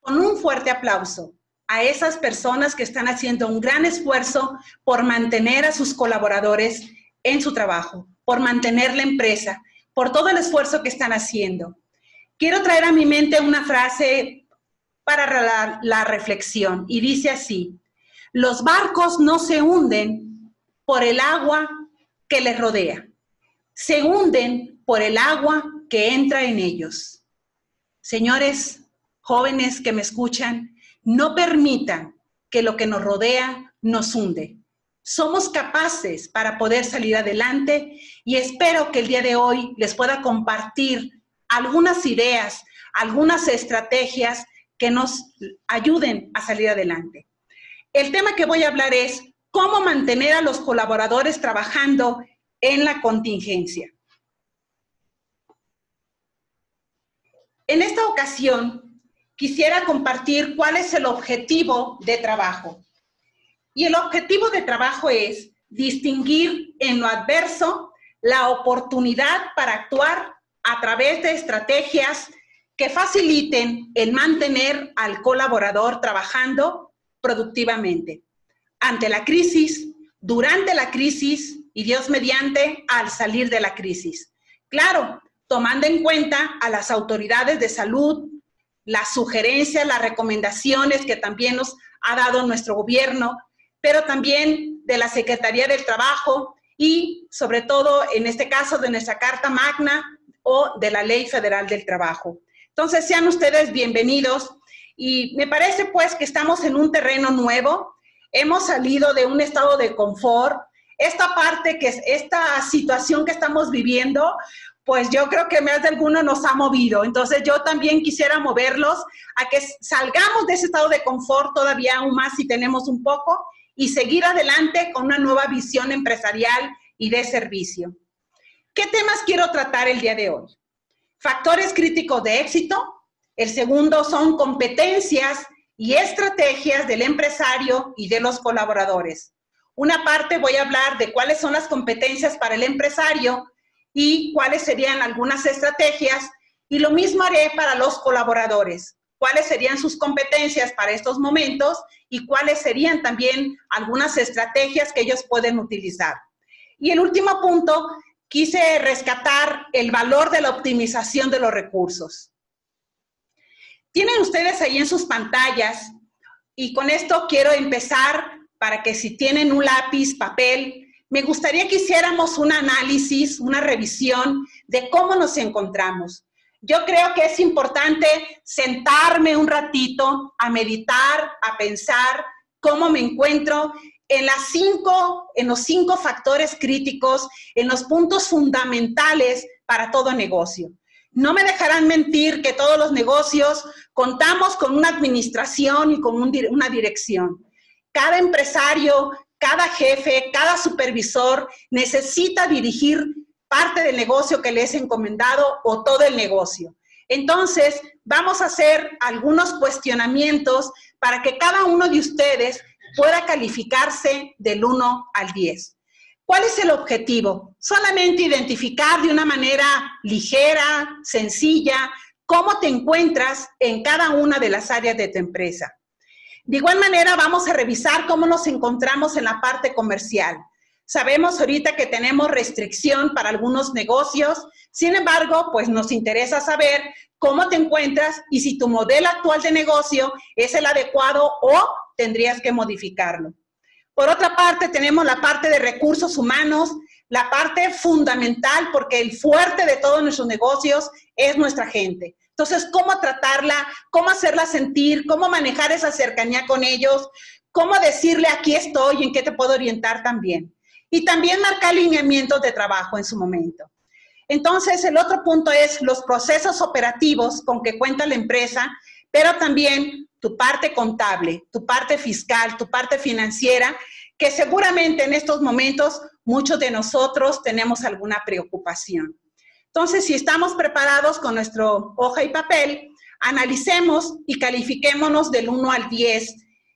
con un fuerte aplauso a esas personas que están haciendo un gran esfuerzo por mantener a sus colaboradores en su trabajo, por mantener la empresa, por todo el esfuerzo que están haciendo. Quiero traer a mi mente una frase para la reflexión y dice así: los barcos no se hunden por el agua que les rodea, se hunden por el agua que entra en ellos. Señores, jóvenes que me escuchan, no permitan que lo que nos rodea nos hunde. Somos capaces para poder salir adelante y espero que el día de hoy les pueda compartir algunas ideas, algunas estrategias que nos ayuden a salir adelante. El tema que voy a hablar es cómo mantener a los colaboradores trabajando en la contingencia. En esta ocasión, quisiera compartir cuál es el objetivo de trabajo. Y el objetivo de trabajo es distinguir en lo adverso la oportunidad para actuar a través de estrategias que faciliten el mantener al colaborador trabajando productivamente. Ante la crisis, durante la crisis y Dios mediante al salir de la crisis. Claro, tomando en cuenta a las autoridades de salud, las sugerencias, las recomendaciones que también nos ha dado nuestro gobierno, pero también de la Secretaría del Trabajo y sobre todo en este caso de nuestra Carta Magna o de la Ley Federal del Trabajo. Entonces sean ustedes bienvenidos y me parece pues que estamos en un terreno nuevo, hemos salido de un estado de confort, esta parte que es esta situación que estamos viviendo, pues yo creo que más de alguno nos ha movido. Entonces yo también quisiera moverlos a que salgamos de ese estado de confort todavía aún más si tenemos un poco y seguir adelante con una nueva visión empresarial y de servicio. ¿Qué temas quiero tratar el día de hoy? Factores críticos de éxito. El segundo son competencias y estrategias del empresario y de los colaboradores. Una parte voy a hablar de cuáles son las competencias para el empresario y cuáles serían algunas estrategias, y lo mismo haré para los colaboradores. Cuáles serían sus competencias para estos momentos y cuáles serían también algunas estrategias que ellos pueden utilizar. Y el último punto, quise rescatar el valor de la optimización de los recursos. Tienen ustedes ahí en sus pantallas, y con esto quiero empezar para que si tienen un lápiz, papel, me gustaría que hiciéramos un análisis, una revisión de cómo nos encontramos. Yo creo que es importante sentarme un ratito a meditar, a pensar cómo me encuentro en los 5 factores críticos, en los puntos fundamentales para todo negocio. No me dejarán mentir que todos los negocios contamos con una administración y con una dirección. Cada empresario, cada jefe, cada supervisor necesita dirigir parte del negocio que le es encomendado o todo el negocio. Entonces, vamos a hacer algunos cuestionamientos para que cada uno de ustedes pueda calificarse del 1 al 10. ¿Cuál es el objetivo? Solamente identificar de una manera ligera, sencilla, cómo te encuentras en cada una de las áreas de tu empresa. De igual manera, vamos a revisar cómo nos encontramos en la parte comercial. Sabemos ahorita que tenemos restricción para algunos negocios, sin embargo, pues nos interesa saber cómo te encuentras y si tu modelo actual de negocio es el adecuado o tendrías que modificarlo. Por otra parte, tenemos la parte de recursos humanos, la parte fundamental, porque el fuerte de todos nuestros negocios es nuestra gente. Entonces, ¿cómo tratarla? ¿Cómo hacerla sentir? ¿Cómo manejar esa cercanía con ellos? ¿Cómo decirle aquí estoy y en qué te puedo orientar también? Y también marcar lineamientos de trabajo en su momento. Entonces, el otro punto es los procesos operativos con que cuenta la empresa, pero también tu parte contable, tu parte fiscal, tu parte financiera, que seguramente en estos momentos muchos de nosotros tenemos alguna preocupación. Entonces, si estamos preparados con nuestro hoja y papel, analicemos y califiquémonos del 1 al 10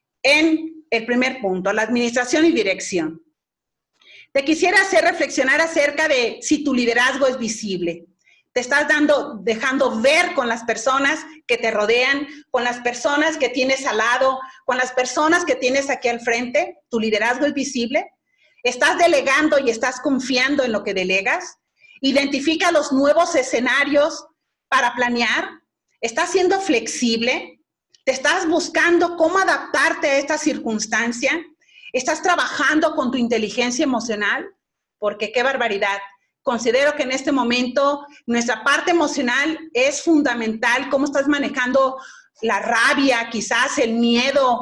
en el primer punto, la administración y dirección. Te quisiera hacer reflexionar acerca de si tu liderazgo es visible. te estás dejando ver con las personas que te rodean, con las personas que tienes al lado, con las personas que tienes aquí al frente. Tu liderazgo es visible. Estás delegando y estás confiando en lo que delegas. Identifica los nuevos escenarios para planear. Estás siendo flexible. Te estás buscando cómo adaptarte a esta circunstancia. Estás trabajando con tu inteligencia emocional, porque qué barbaridad. Considero que en este momento nuestra parte emocional es fundamental, cómo estás manejando la rabia, quizás el miedo,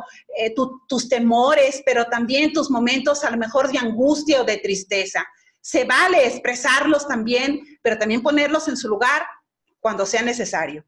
tus temores, pero también tus momentos a lo mejor de angustia o de tristeza. Se vale expresarlos también, pero también ponerlos en su lugar cuando sea necesario.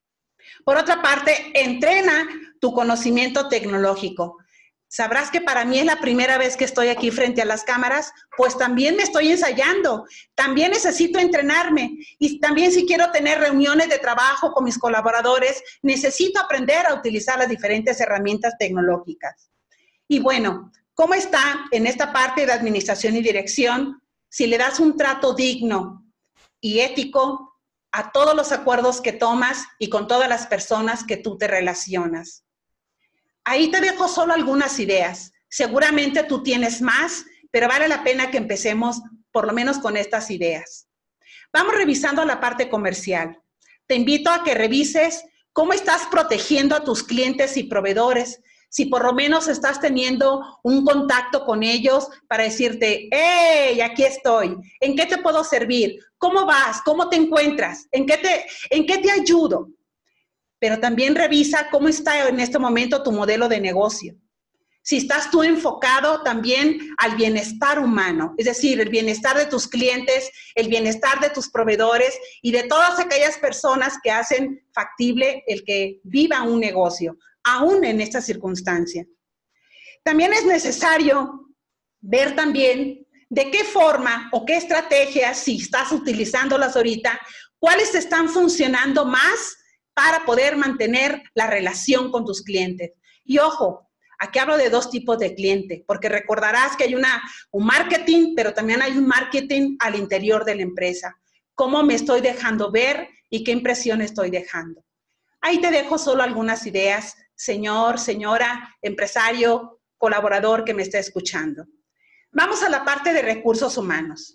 Por otra parte, entrena tu conocimiento tecnológico. Sabrás que para mí es la primera vez que estoy aquí frente a las cámaras, pues también me estoy ensayando, también necesito entrenarme y también si quiero tener reuniones de trabajo con mis colaboradores, necesito aprender a utilizar las diferentes herramientas tecnológicas. Y bueno, ¿cómo está en esta parte de administración y dirección? Si le das un trato digno y ético a todos los acuerdos que tomas y con todas las personas que tú te relacionas. Ahí te dejo solo algunas ideas. Seguramente tú tienes más, pero vale la pena que empecemos por lo menos con estas ideas. Vamos revisando la parte comercial. Te invito a que revises cómo estás protegiendo a tus clientes y proveedores, si por lo menos estás teniendo un contacto con ellos para decirte, ¡hey, aquí estoy! ¿En qué te puedo servir? ¿Cómo vas? ¿Cómo te encuentras? ¿En qué te ayudo? Pero también revisa cómo está en este momento tu modelo de negocio. Si estás tú enfocado también al bienestar humano, es decir, el bienestar de tus clientes, el bienestar de tus proveedores y de todas aquellas personas que hacen factible el que viva un negocio, aún en esta circunstancia. También es necesario ver también de qué forma o qué estrategias, si estás utilizándolas ahorita, cuáles están funcionando más para poder mantener la relación con tus clientes. Y ojo, aquí hablo de dos tipos de cliente, porque recordarás que hay un marketing, pero también hay un marketing al interior de la empresa. ¿Cómo me estoy dejando ver y qué impresión estoy dejando? Ahí te dejo solo algunas ideas, señor, señora, empresario, colaborador que me está escuchando. Vamos a la parte de recursos humanos.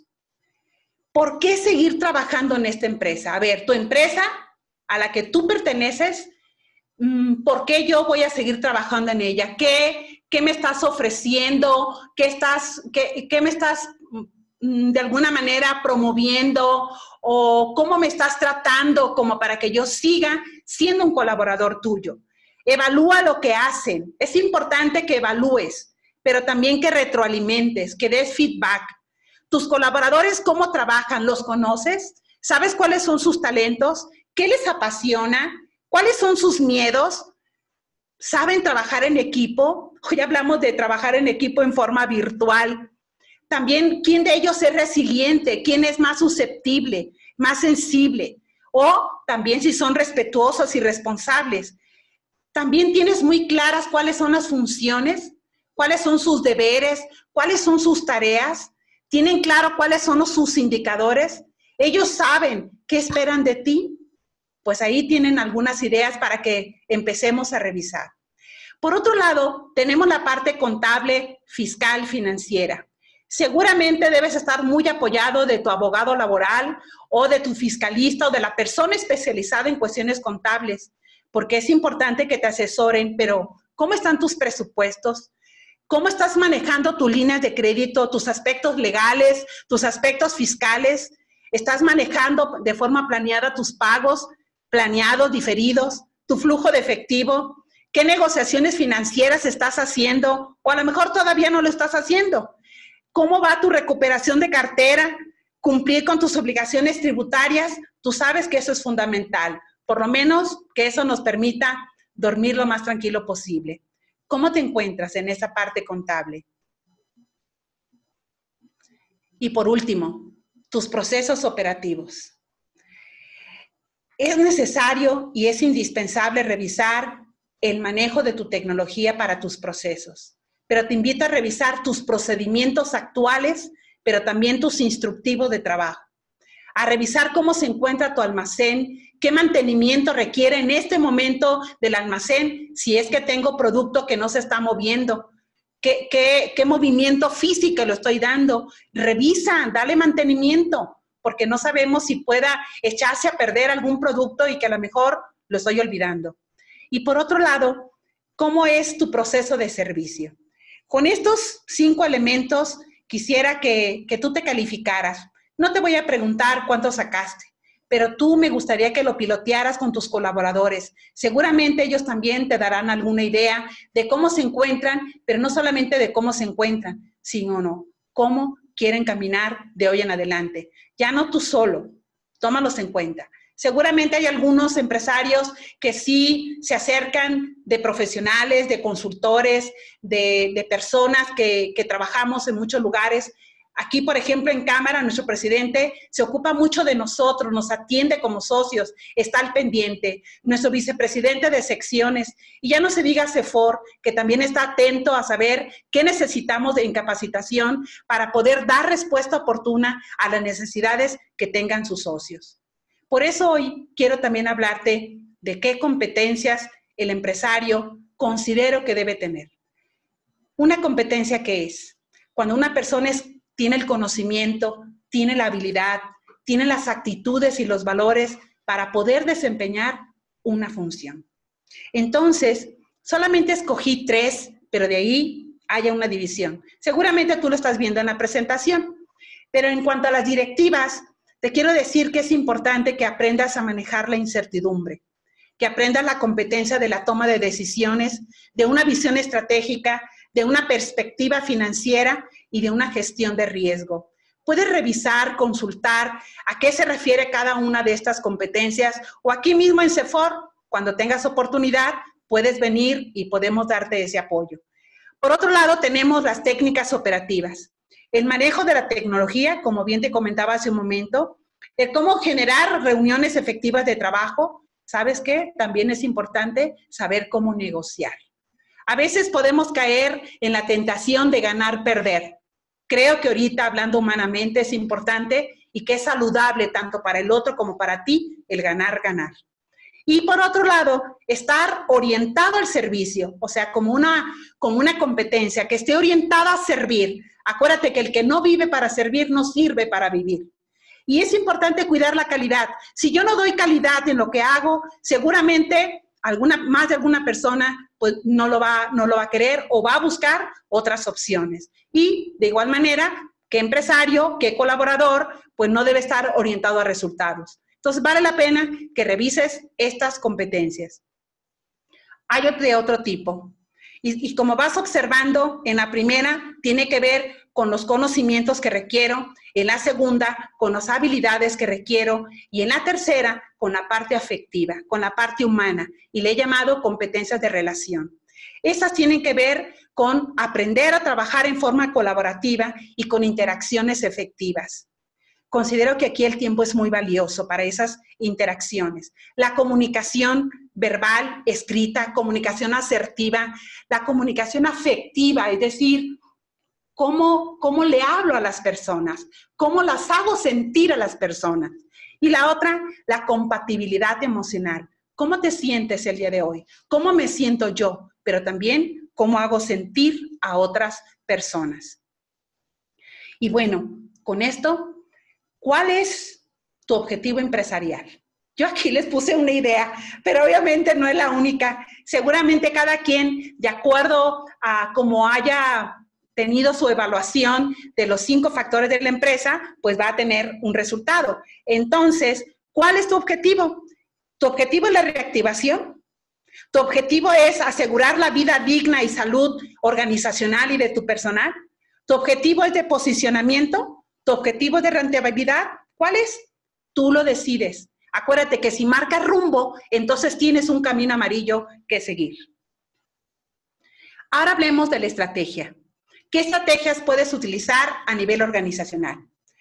¿Por qué seguir trabajando en esta empresa? A ver, tu empresa a la que tú perteneces, ¿por qué yo voy a seguir trabajando en ella? ¿Qué me estás ofreciendo? ¿Qué me estás de alguna manera promoviendo? ¿O cómo me estás tratando como para que yo siga siendo un colaborador tuyo? Evalúa lo que hacen. Es importante que evalúes, pero también que retroalimentes, que des feedback. ¿Tus colaboradores cómo trabajan? ¿Los conoces? ¿Sabes cuáles son sus talentos? ¿Qué les apasiona? ¿Cuáles son sus miedos? ¿Saben trabajar en equipo? Hoy hablamos de trabajar en equipo en forma virtual. También, ¿quién de ellos es resiliente? ¿Quién es más susceptible, más sensible? O también si son respetuosos y responsables. También tienes muy claras cuáles son las funciones, cuáles son sus deberes, cuáles son sus tareas. ¿Tienen claro cuáles son sus indicadores? ¿Ellos saben qué esperan de ti? Pues ahí tienen algunas ideas para que empecemos a revisar. Por otro lado, tenemos la parte contable, fiscal, financiera. Seguramente debes estar muy apoyado de tu abogado laboral o de tu fiscalista o de la persona especializada en cuestiones contables, porque es importante que te asesoren, pero ¿cómo están tus presupuestos? ¿Cómo estás manejando tus líneas de crédito, tus aspectos legales, tus aspectos fiscales? ¿Estás manejando de forma planeada tus pagos? Planeados, diferidos, tu flujo de efectivo, qué negociaciones financieras estás haciendo o a lo mejor todavía no lo estás haciendo. ¿Cómo va tu recuperación de cartera? Cumplir con tus obligaciones tributarias, tú sabes que eso es fundamental. Por lo menos que eso nos permita dormir lo más tranquilo posible. ¿Cómo te encuentras en esa parte contable? Y por último, tus procesos operativos. Es necesario y es indispensable revisar el manejo de tu tecnología para tus procesos, pero te invito a revisar tus procedimientos actuales, pero también tus instructivos de trabajo. a revisar cómo se encuentra tu almacén, qué mantenimiento requiere en este momento del almacén, si es que tengo producto que no se está moviendo, qué movimiento físico lo estoy dando. Revisa, dale mantenimiento, porque no sabemos si pueda echarse a perder algún producto y que a lo mejor lo estoy olvidando. Y por otro lado, ¿cómo es tu proceso de servicio? Con estos 5 elementos quisiera que tú te calificaras. No te voy a preguntar cuánto sacaste, pero tú me gustaría que lo pilotearas con tus colaboradores. Seguramente ellos también te darán alguna idea de cómo se encuentran, pero no solamente de cómo se encuentran, sino cómo quieren caminar de hoy en adelante. Ya no tú solo, tómalos en cuenta. Seguramente hay algunos empresarios que sí se acercan de profesionales, de consultores, de personas que trabajamos en muchos lugares. Aquí, por ejemplo, en Cámara, nuestro presidente se ocupa mucho de nosotros, nos atiende como socios, está al pendiente. Nuestro vicepresidente de secciones, y ya no se diga CEFOR, que también está atento a saber qué necesitamos de incapacitación para poder dar respuesta oportuna a las necesidades que tengan sus socios. Por eso hoy quiero también hablarte de qué competencias el empresario considero que debe tener. Una competencia que es cuando una persona tiene el conocimiento, tiene la habilidad, tiene las actitudes y los valores para poder desempeñar una función. Entonces, solamente escogí 3, pero de ahí haya una división. Seguramente tú lo estás viendo en la presentación, pero en cuanto a las directivas, te quiero decir que es importante que aprendas a manejar la incertidumbre, que aprendas la competencia de la toma de decisiones, de una visión estratégica, de una perspectiva financiera y de una gestión de riesgo. Puedes revisar, consultar a qué se refiere cada una de estas competencias o aquí mismo en CEFOR, cuando tengas oportunidad, puedes venir y podemos darte ese apoyo. Por otro lado, tenemos las técnicas operativas. El manejo de la tecnología, como bien te comentaba hace un momento, el cómo generar reuniones efectivas de trabajo. ¿Sabes qué? También es importante saber cómo negociar. A veces podemos caer en la tentación de ganar, perder. Creo que ahorita, hablando humanamente, es importante y que es saludable tanto para el otro como para ti el ganar, ganar. Y por otro lado, estar orientado al servicio, o sea, como una competencia que esté orientada a servir. Acuérdate que el que no vive para servir no sirve para vivir. Y es importante cuidar la calidad. Si yo no doy calidad en lo que hago, seguramente más de alguna persona pues, no lo va a querer o va a buscar otras opciones. Y de igual manera, ¿qué empresario, qué colaborador, pues no debe estar orientado a resultados? Entonces, vale la pena que revises estas competencias. Hay de otro tipo. Y como vas observando, en la primera tiene que ver con los conocimientos que requiero, en la segunda con las habilidades que requiero y en la tercera con la parte afectiva, con la parte humana, y le he llamado competencias de relación. Estas tienen que ver con aprender a trabajar en forma colaborativa y con interacciones efectivas. Considero que aquí el tiempo es muy valioso para esas interacciones. La comunicación verbal, escrita, comunicación asertiva, la comunicación afectiva, es decir, cómo le hablo a las personas, cómo las hago sentir a las personas. Y la otra, la compatibilidad emocional. ¿Cómo te sientes el día de hoy? ¿Cómo me siento yo? Pero también, ¿cómo hago sentir a otras personas? Y bueno, con esto, ¿cuál es tu objetivo empresarial? Yo aquí les puse una idea, pero obviamente no es la única. Seguramente cada quien, de acuerdo a cómo haya tenido su evaluación de los 5 factores de la empresa, pues va a tener un resultado. Entonces, ¿cuál es tu objetivo? ¿Tu objetivo es la reactivación? ¿Tu objetivo es asegurar la vida digna y salud organizacional y de tu personal? ¿Tu objetivo es de posicionamiento? ¿Tu objetivo es de rentabilidad? ¿Cuál es? Tú lo decides. Acuérdate que si marcas rumbo, entonces tienes un camino amarillo que seguir. Ahora hablemos de la estrategia. ¿Qué estrategias puedes utilizar a nivel organizacional?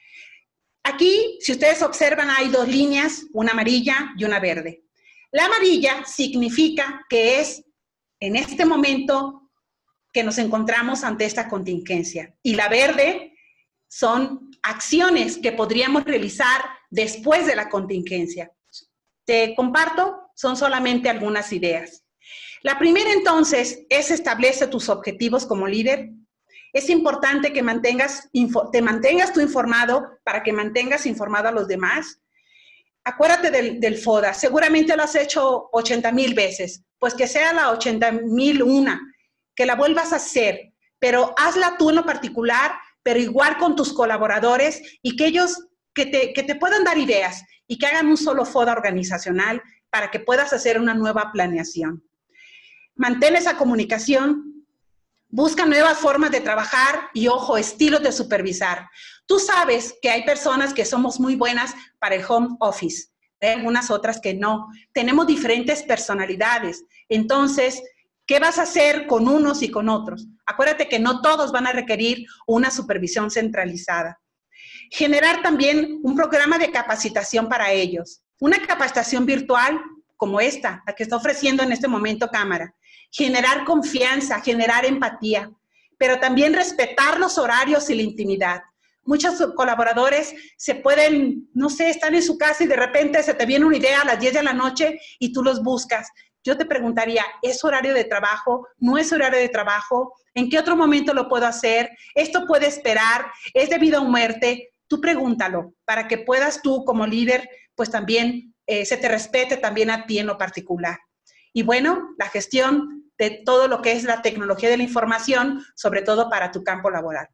Aquí, si ustedes observan, hay 2 líneas, una amarilla y una verde. La amarilla significa que es en este momento que nos encontramos ante esta contingencia. Y la verde son acciones que podríamos realizar después de la contingencia. Te comparto, son solamente algunas ideas. La primera, entonces, es establece tus objetivos como líder. Es importante que te mantengas tú informado para que mantengas informado a los demás. Acuérdate del FODA. Seguramente lo has hecho 80,000 veces. Pues que sea la 80,001, que la vuelvas a hacer, pero hazla tú en lo particular, pero igual con tus colaboradores y que ellos que te puedan dar ideas y que hagan un solo FODA organizacional para que puedas hacer una nueva planeación. Mantén esa comunicación, busca nuevas formas de trabajar y, ojo, estilos de supervisar. Tú sabes que hay personas que somos muy buenas para el home office, hay algunas otras que no. Tenemos diferentes personalidades. Entonces, ¿qué vas a hacer con unos y con otros? Acuérdate que no todos van a requerir una supervisión centralizada. Generar también un programa de capacitación para ellos. Una capacitación virtual como esta, la que está ofreciendo en este momento Cámara. Generar confianza, generar empatía, pero también respetar los horarios y la intimidad. Muchos colaboradores se pueden, no sé, están en su casa y de repente se te viene una idea a las 10 de la noche y tú los buscas. Yo te preguntaría, ¿es horario de trabajo? ¿No es horario de trabajo? ¿En qué otro momento lo puedo hacer? ¿Esto puede esperar? ¿Es de vida o muerte? Tú pregúntalo para que puedas tú como líder, pues también se te respete también a ti en lo particular. Y bueno, la gestión de todo lo que es la tecnología de la información, sobre todo para tu campo laboral.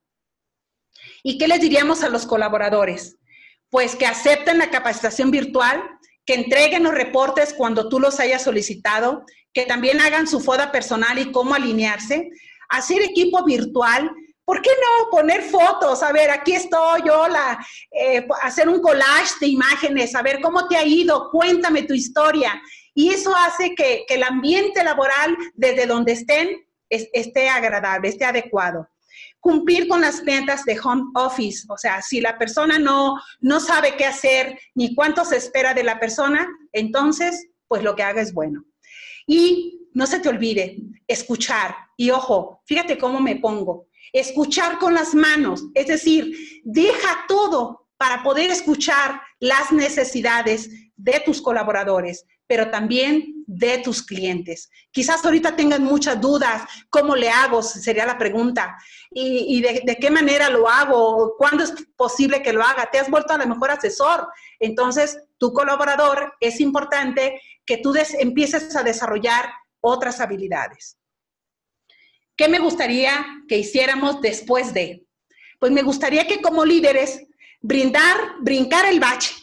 ¿Y qué les diríamos a los colaboradores? Pues que acepten la capacitación virtual, que entreguen los reportes cuando tú los hayas solicitado, que también hagan su FODA personal y cómo alinearse, hacer equipo virtual. ¿Por qué no poner fotos? A ver, aquí estoy, hola, hacer un collage de imágenes, a ver cómo te ha ido, cuéntame tu historia. Y eso hace que el ambiente laboral, desde donde estén, esté agradable, esté adecuado. Cumplir con las metas de home office, o sea, si la persona no sabe qué hacer ni cuánto se espera de la persona, entonces, pues lo que haga es bueno. Y no se te olvide, escuchar. Y ojo, fíjate cómo me pongo. Escuchar con las manos, es decir, deja todo para poder escuchar las necesidades de tus colaboradores, pero también de tus clientes. Quizás ahorita tengan muchas dudas, ¿cómo le hago? Sería la pregunta. ¿Y de qué manera lo hago? ¿Cuándo es posible que lo haga? Te has vuelto a lo mejor asesor. Entonces, tu colaborador, es importante que tú empieces a desarrollar otras habilidades. ¿Qué me gustaría que hiciéramos después de? Pues me gustaría que como líderes brincar el bache,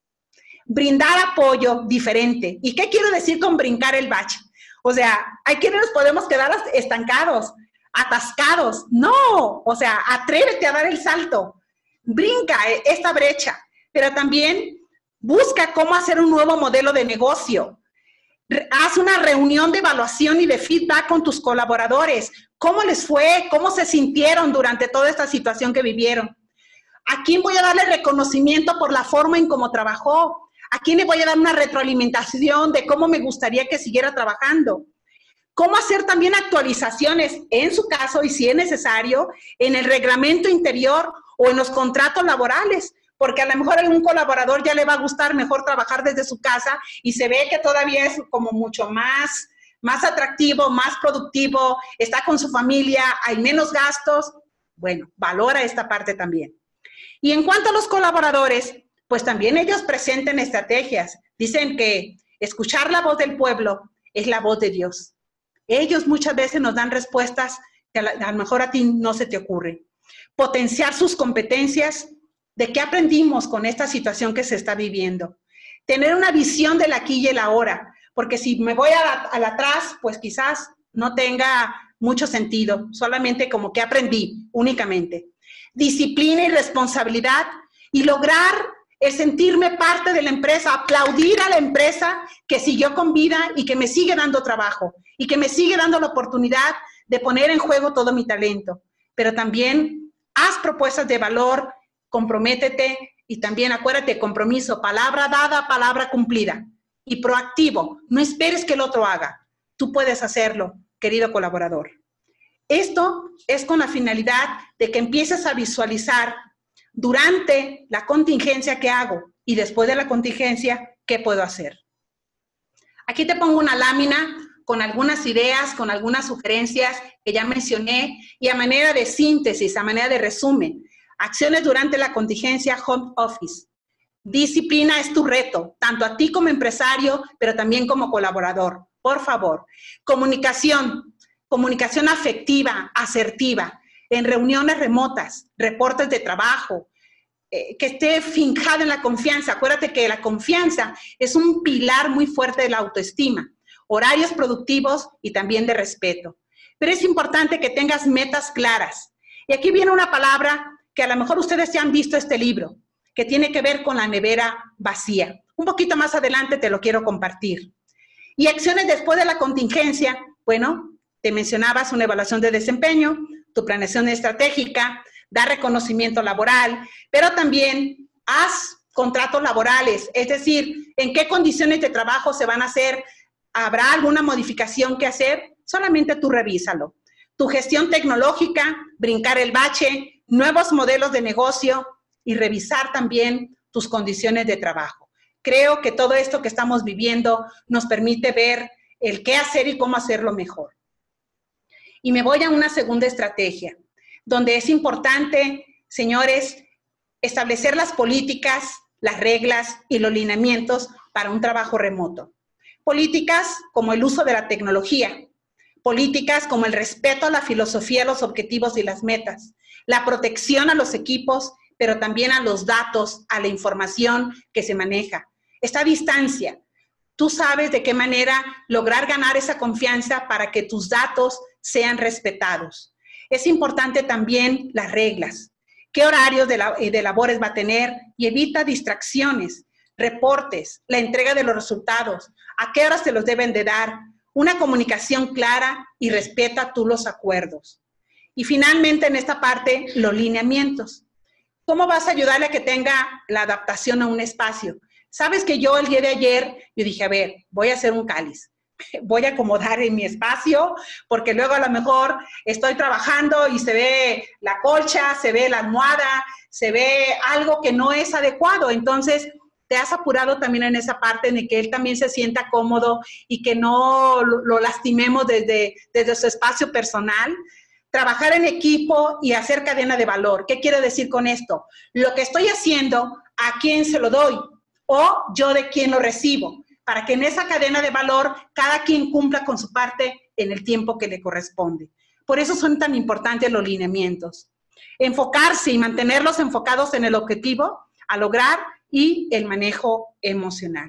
brindar apoyo diferente. ¿Y qué quiero decir con brincar el bache? O sea, hay quienes nos podemos quedar estancados, atascados. No, o sea, atrévete a dar el salto. Brinca esta brecha, pero también busca cómo hacer un nuevo modelo de negocio. Haz una reunión de evaluación y de feedback con tus colaboradores. ¿Cómo les fue? ¿Cómo se sintieron durante toda esta situación que vivieron? ¿A quién voy a darle reconocimiento por la forma en cómo trabajó? ¿A quién le voy a dar una retroalimentación de cómo me gustaría que siguiera trabajando? ¿Cómo hacer también actualizaciones, en su caso y si es necesario, en el reglamento interior o en los contratos laborales? Porque a lo mejor a algún colaborador ya le va a gustar mejor trabajar desde su casa y se ve que todavía es como mucho más atractivo, más productivo, está con su familia, hay menos gastos. Bueno, valora esta parte también. Y en cuanto a los colaboradores, pues también ellos presenten estrategias. Dicen que escuchar la voz del pueblo es la voz de Dios. Ellos muchas veces nos dan respuestas que a lo mejor a ti no se te ocurre. Potenciar sus competencias, de qué aprendimos con esta situación que se está viviendo. Tener una visión del aquí y el ahora, porque si me voy al atrás, pues quizás no tenga mucho sentido, solamente como que aprendí únicamente. Disciplina y responsabilidad y lograr el sentirme parte de la empresa, aplaudir a la empresa que siguió con vida y que me sigue dando trabajo y que me sigue dando la oportunidad de poner en juego todo mi talento. Pero también haz propuestas de valor, comprométete y también acuérdate, compromiso, palabra dada, palabra cumplida. Y proactivo, no esperes que el otro haga. Tú puedes hacerlo, querido colaborador. Esto es con la finalidad de que empieces a visualizar Durante la contingencia, ¿qué hago? Y después de la contingencia, ¿qué puedo hacer? Aquí te pongo una lámina con algunas ideas, con algunas sugerencias que ya mencioné, y a manera de síntesis, a manera de resumen. Acciones durante la contingencia, home office. Disciplina es tu reto, tanto a ti como empresario, pero también como colaborador. Por favor. Comunicación afectiva, asertiva, en reuniones remotas, reportes de trabajo, que esté fincada en la confianza. Acuérdate que la confianza es un pilar muy fuerte de la autoestima. Horarios productivos y también de respeto. Pero es importante que tengas metas claras. Y aquí viene una palabra que a lo mejor ustedes ya han visto este libro, que tiene que ver con la nevera vacía. Un poquito más adelante te lo quiero compartir. Y acciones después de la contingencia, bueno, te mencionabas una evaluación de desempeño, tu planeación estratégica, dar reconocimiento laboral, pero también haz contratos laborales, es decir, en qué condiciones de trabajo se van a hacer, ¿habrá alguna modificación que hacer? Solamente tú revísalo. Tu gestión tecnológica, brincar el bache, nuevos modelos de negocio y revisar también tus condiciones de trabajo. Creo que todo esto que estamos viviendo nos permite ver el qué hacer y cómo hacerlo mejor. Y me voy a una segunda estrategia, donde es importante, señores, establecer las políticas, las reglas y los lineamientos para un trabajo remoto. Políticas como el uso de la tecnología, políticas como el respeto a la filosofía, los objetivos y las metas, la protección a los equipos, pero también a los datos, a la información que se maneja. Esta distancia, tú sabes de qué manera lograr ganar esa confianza para que tus datos sean respetados. Es importante también las reglas. ¿Qué horarios de labores va a tener? Y evita distracciones, reportes, la entrega de los resultados, a qué horas te los deben de dar, una comunicación clara y respeta tú los acuerdos. Y finalmente en esta parte, los lineamientos. ¿Cómo vas a ayudarle a que tenga la adaptación a un espacio? Sabes que yo el día de ayer, yo dije, a ver, voy a hacer un cáliz. Voy a acomodar en mi espacio, porque luego a lo mejor estoy trabajando y se ve la colcha, se ve la almohada, se ve algo que no es adecuado. Entonces, te has apurado también en esa parte en que él también se sienta cómodo y que no lo lastimemos desde su espacio personal. Trabajar en equipo y hacer cadena de valor. ¿Qué quiero decir con esto? Lo que estoy haciendo, ¿a quién se lo doy? O yo de quién lo recibo, para que en esa cadena de valor cada quien cumpla con su parte en el tiempo que le corresponde. Por eso son tan importantes los lineamientos. Enfocarse y mantenerlos enfocados en el objetivo a lograr y el manejo emocional.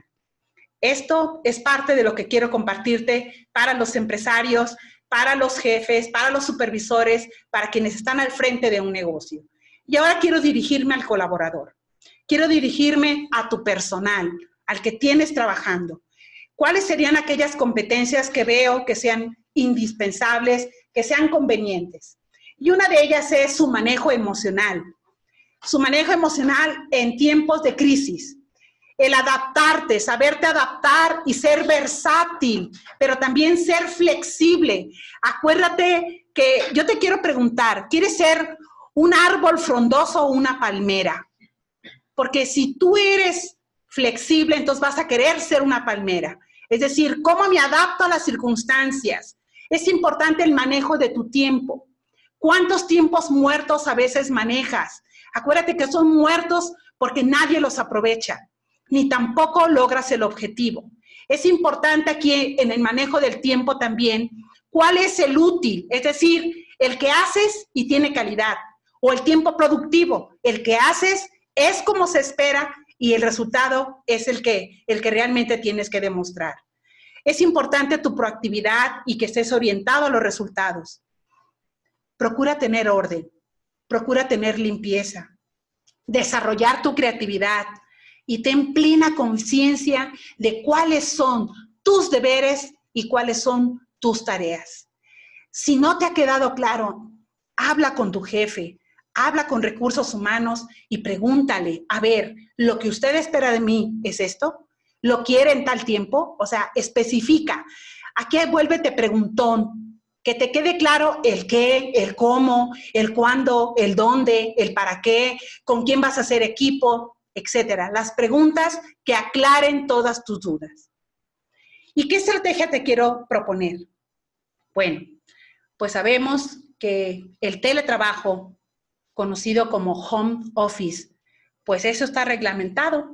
Esto es parte de lo que quiero compartirte para los empresarios, para los jefes, para los supervisores, para quienes están al frente de un negocio. Y ahora quiero dirigirme al colaborador. Quiero dirigirme a tu personal, al que tienes trabajando. ¿Cuáles serían aquellas competencias que veo que sean indispensables, que sean convenientes? Y una de ellas es su manejo emocional. Su manejo emocional en tiempos de crisis. El adaptarte, saberte adaptar y ser versátil, pero también ser flexible. Acuérdate que yo te quiero preguntar, ¿quieres ser un árbol frondoso o una palmera? Porque si tú eres flexible, entonces vas a querer ser una palmera. Es decir, ¿cómo me adapto a las circunstancias? Es importante el manejo de tu tiempo. ¿Cuántos tiempos muertos a veces manejas? Acuérdate que son muertos porque nadie los aprovecha, ni tampoco logras el objetivo. Es importante aquí en el manejo del tiempo también, ¿cuál es el útil? Es decir, el que haces y tiene calidad, o el tiempo productivo, el que haces es como se espera y el resultado es el que realmente tienes que demostrar. Es importante tu proactividad y que estés orientado a los resultados. Procura tener orden, procura tener limpieza, desarrollar tu creatividad y ten plena conciencia de cuáles son tus deberes y cuáles son tus tareas. Si no te ha quedado claro, habla con tu jefe, habla con recursos humanos y pregúntale, a ver, ¿lo que usted espera de mí es esto? ¿Lo quiere en tal tiempo? O sea, especifica. Aquí vuélvete preguntón. Que te quede claro el qué, el cómo, el cuándo, el dónde, el para qué, con quién vas a hacer equipo, etcétera. Las preguntas que aclaren todas tus dudas. ¿Y qué estrategia te quiero proponer? Bueno, pues sabemos que el teletrabajo, conocido como home office, pues eso está reglamentado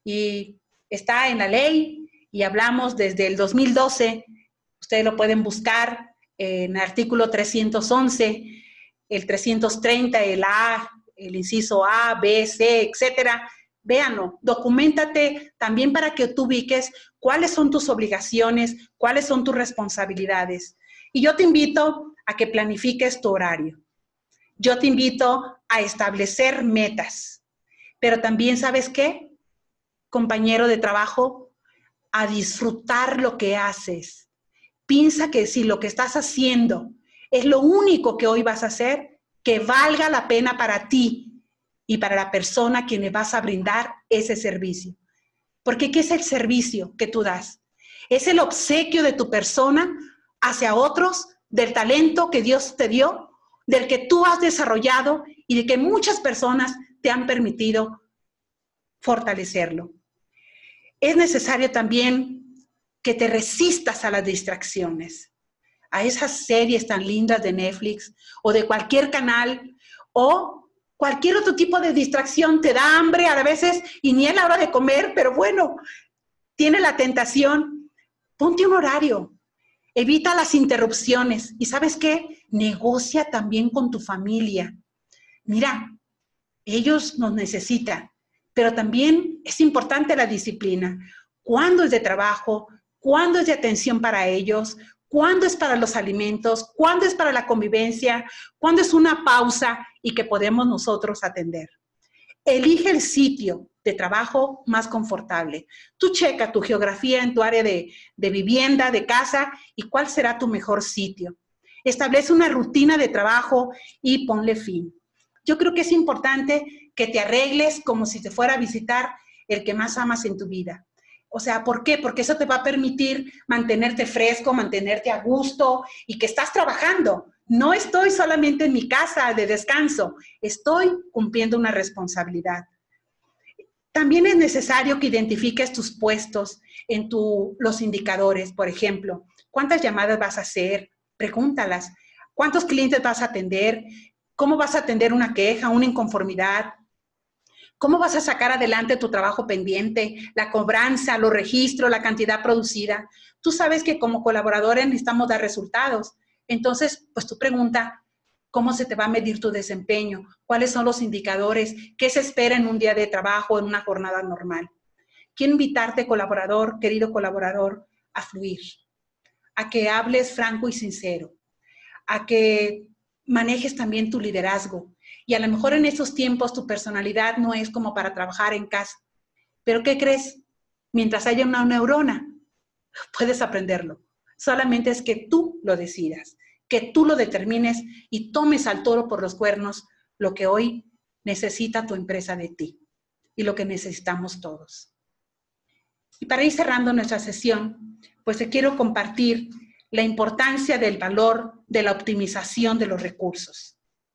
y está en la ley y hablamos desde el 2012, ustedes lo pueden buscar en el artículo 311, el 330, el A, el inciso A, B, C, etcétera. Véanlo, documéntate también para que tú ubiques cuáles son tus obligaciones, cuáles son tus responsabilidades. Y yo te invito a que planifiques tu horario. Yo te invito a establecer metas. Pero también, ¿sabes qué? Compañero de trabajo, a disfrutar lo que haces. Piensa que si lo que estás haciendo es lo único que hoy vas a hacer, que valga la pena para ti y para la persona a quien le vas a brindar ese servicio. Porque ¿qué es el servicio que tú das? Es el obsequio de tu persona hacia otros, del talento que Dios te dio, del que tú has desarrollado y de que muchas personas te han permitido fortalecerlo. Es necesario también que te resistas a las distracciones, a esas series tan lindas de Netflix o de cualquier canal o cualquier otro tipo de distracción. Te da hambre a veces y ni es la hora de comer, pero bueno, tiene la tentación. Ponte un horario, evita las interrupciones y ¿sabes qué? Negocia también con tu familia. Mira, ellos nos necesitan, pero también es importante la disciplina. ¿Cuándo es de trabajo? ¿Cuándo es de atención para ellos? ¿Cuándo es para los alimentos? ¿Cuándo es para la convivencia? ¿Cuándo es una pausa y que podemos nosotros atender? Elige el sitio de trabajo más confortable. Tú checa tu geografía en tu área de vivienda, de casa, y cuál será tu mejor sitio. Establece una rutina de trabajo y ponle fin. Yo creo que es importante que te arregles como si te fuera a visitar el que más amas en tu vida. O sea, ¿por qué? Porque eso te va a permitir mantenerte fresco, mantenerte a gusto y que estás trabajando. No estoy solamente en mi casa de descanso, estoy cumpliendo una responsabilidad. También es necesario que identifiques tus puestos en los indicadores, por ejemplo. ¿Cuántas llamadas vas a hacer? Pregúntalas. ¿Cuántos clientes vas a atender? ¿Cómo vas a atender una queja, una inconformidad? ¿Cómo vas a sacar adelante tu trabajo pendiente, la cobranza, los registros, la cantidad producida? Tú sabes que como colaboradores necesitamos dar resultados. Entonces, pues tú pregunta, ¿cómo se te va a medir tu desempeño? ¿Cuáles son los indicadores? ¿Qué se espera en un día de trabajo, en una jornada normal? Quiero invitarte, colaborador, querido colaborador, a fluir, a que hables franco y sincero, a que manejes también tu liderazgo. Y a lo mejor en estos tiempos tu personalidad no es como para trabajar en casa. Pero ¿qué crees? Mientras haya una neurona, puedes aprenderlo. Solamente es que tú lo decidas, que tú lo determines y tomes al toro por los cuernos lo que hoy necesita tu empresa de ti y lo que necesitamos todos. Y para ir cerrando nuestra sesión, pues te quiero compartir la importancia del valor de la optimización de los recursos.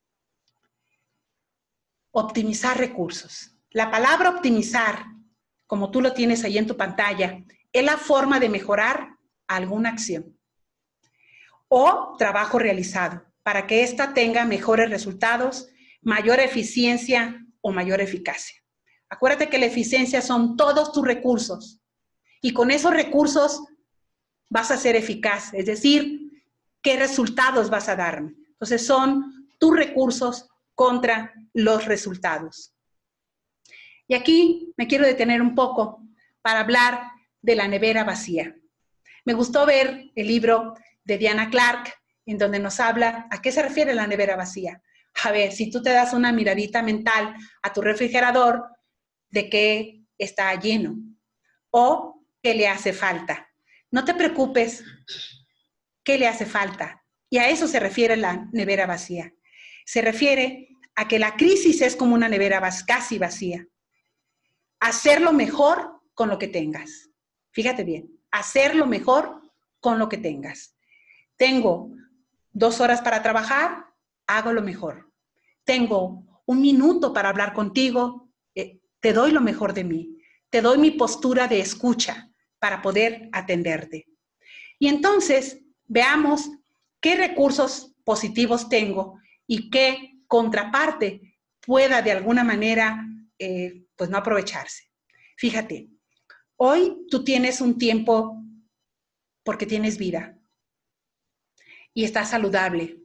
Optimizar recursos. La palabra optimizar, como tú lo tienes ahí en tu pantalla, es la forma de mejorar alguna acción o trabajo realizado para que ésta tenga mejores resultados, mayor eficiencia o mayor eficacia. Acuérdate que la eficiencia son todos tus recursos y con esos recursos vas a ser eficaz, es decir, ¿qué resultados vas a darme? Entonces son tus recursos contra los resultados. Y aquí me quiero detener un poco para hablar de la nevera vacía. Me gustó ver el libro de Diana Clark, en donde nos habla a qué se refiere la nevera vacía. A ver, si tú te das una miradita mental a tu refrigerador, ¿de qué está lleno? ¿O qué le hace falta? No te preocupes, ¿qué le hace falta? Y a eso se refiere la nevera vacía. Se refiere a que la crisis es como una nevera casi vacía. Hacerlo mejor con lo que tengas. Fíjate bien, hacerlo mejor con lo que tengas. Tengo 2 horas para trabajar, hago lo mejor. Tengo 1 minuto para hablar contigo, te doy lo mejor de mí. Te doy mi postura de escucha para poder atenderte. Y entonces, veamos qué recursos positivos tengo y qué contraparte pueda de alguna manera, pues no aprovecharse. Fíjate, hoy tú tienes un tiempo porque tienes vida y estás saludable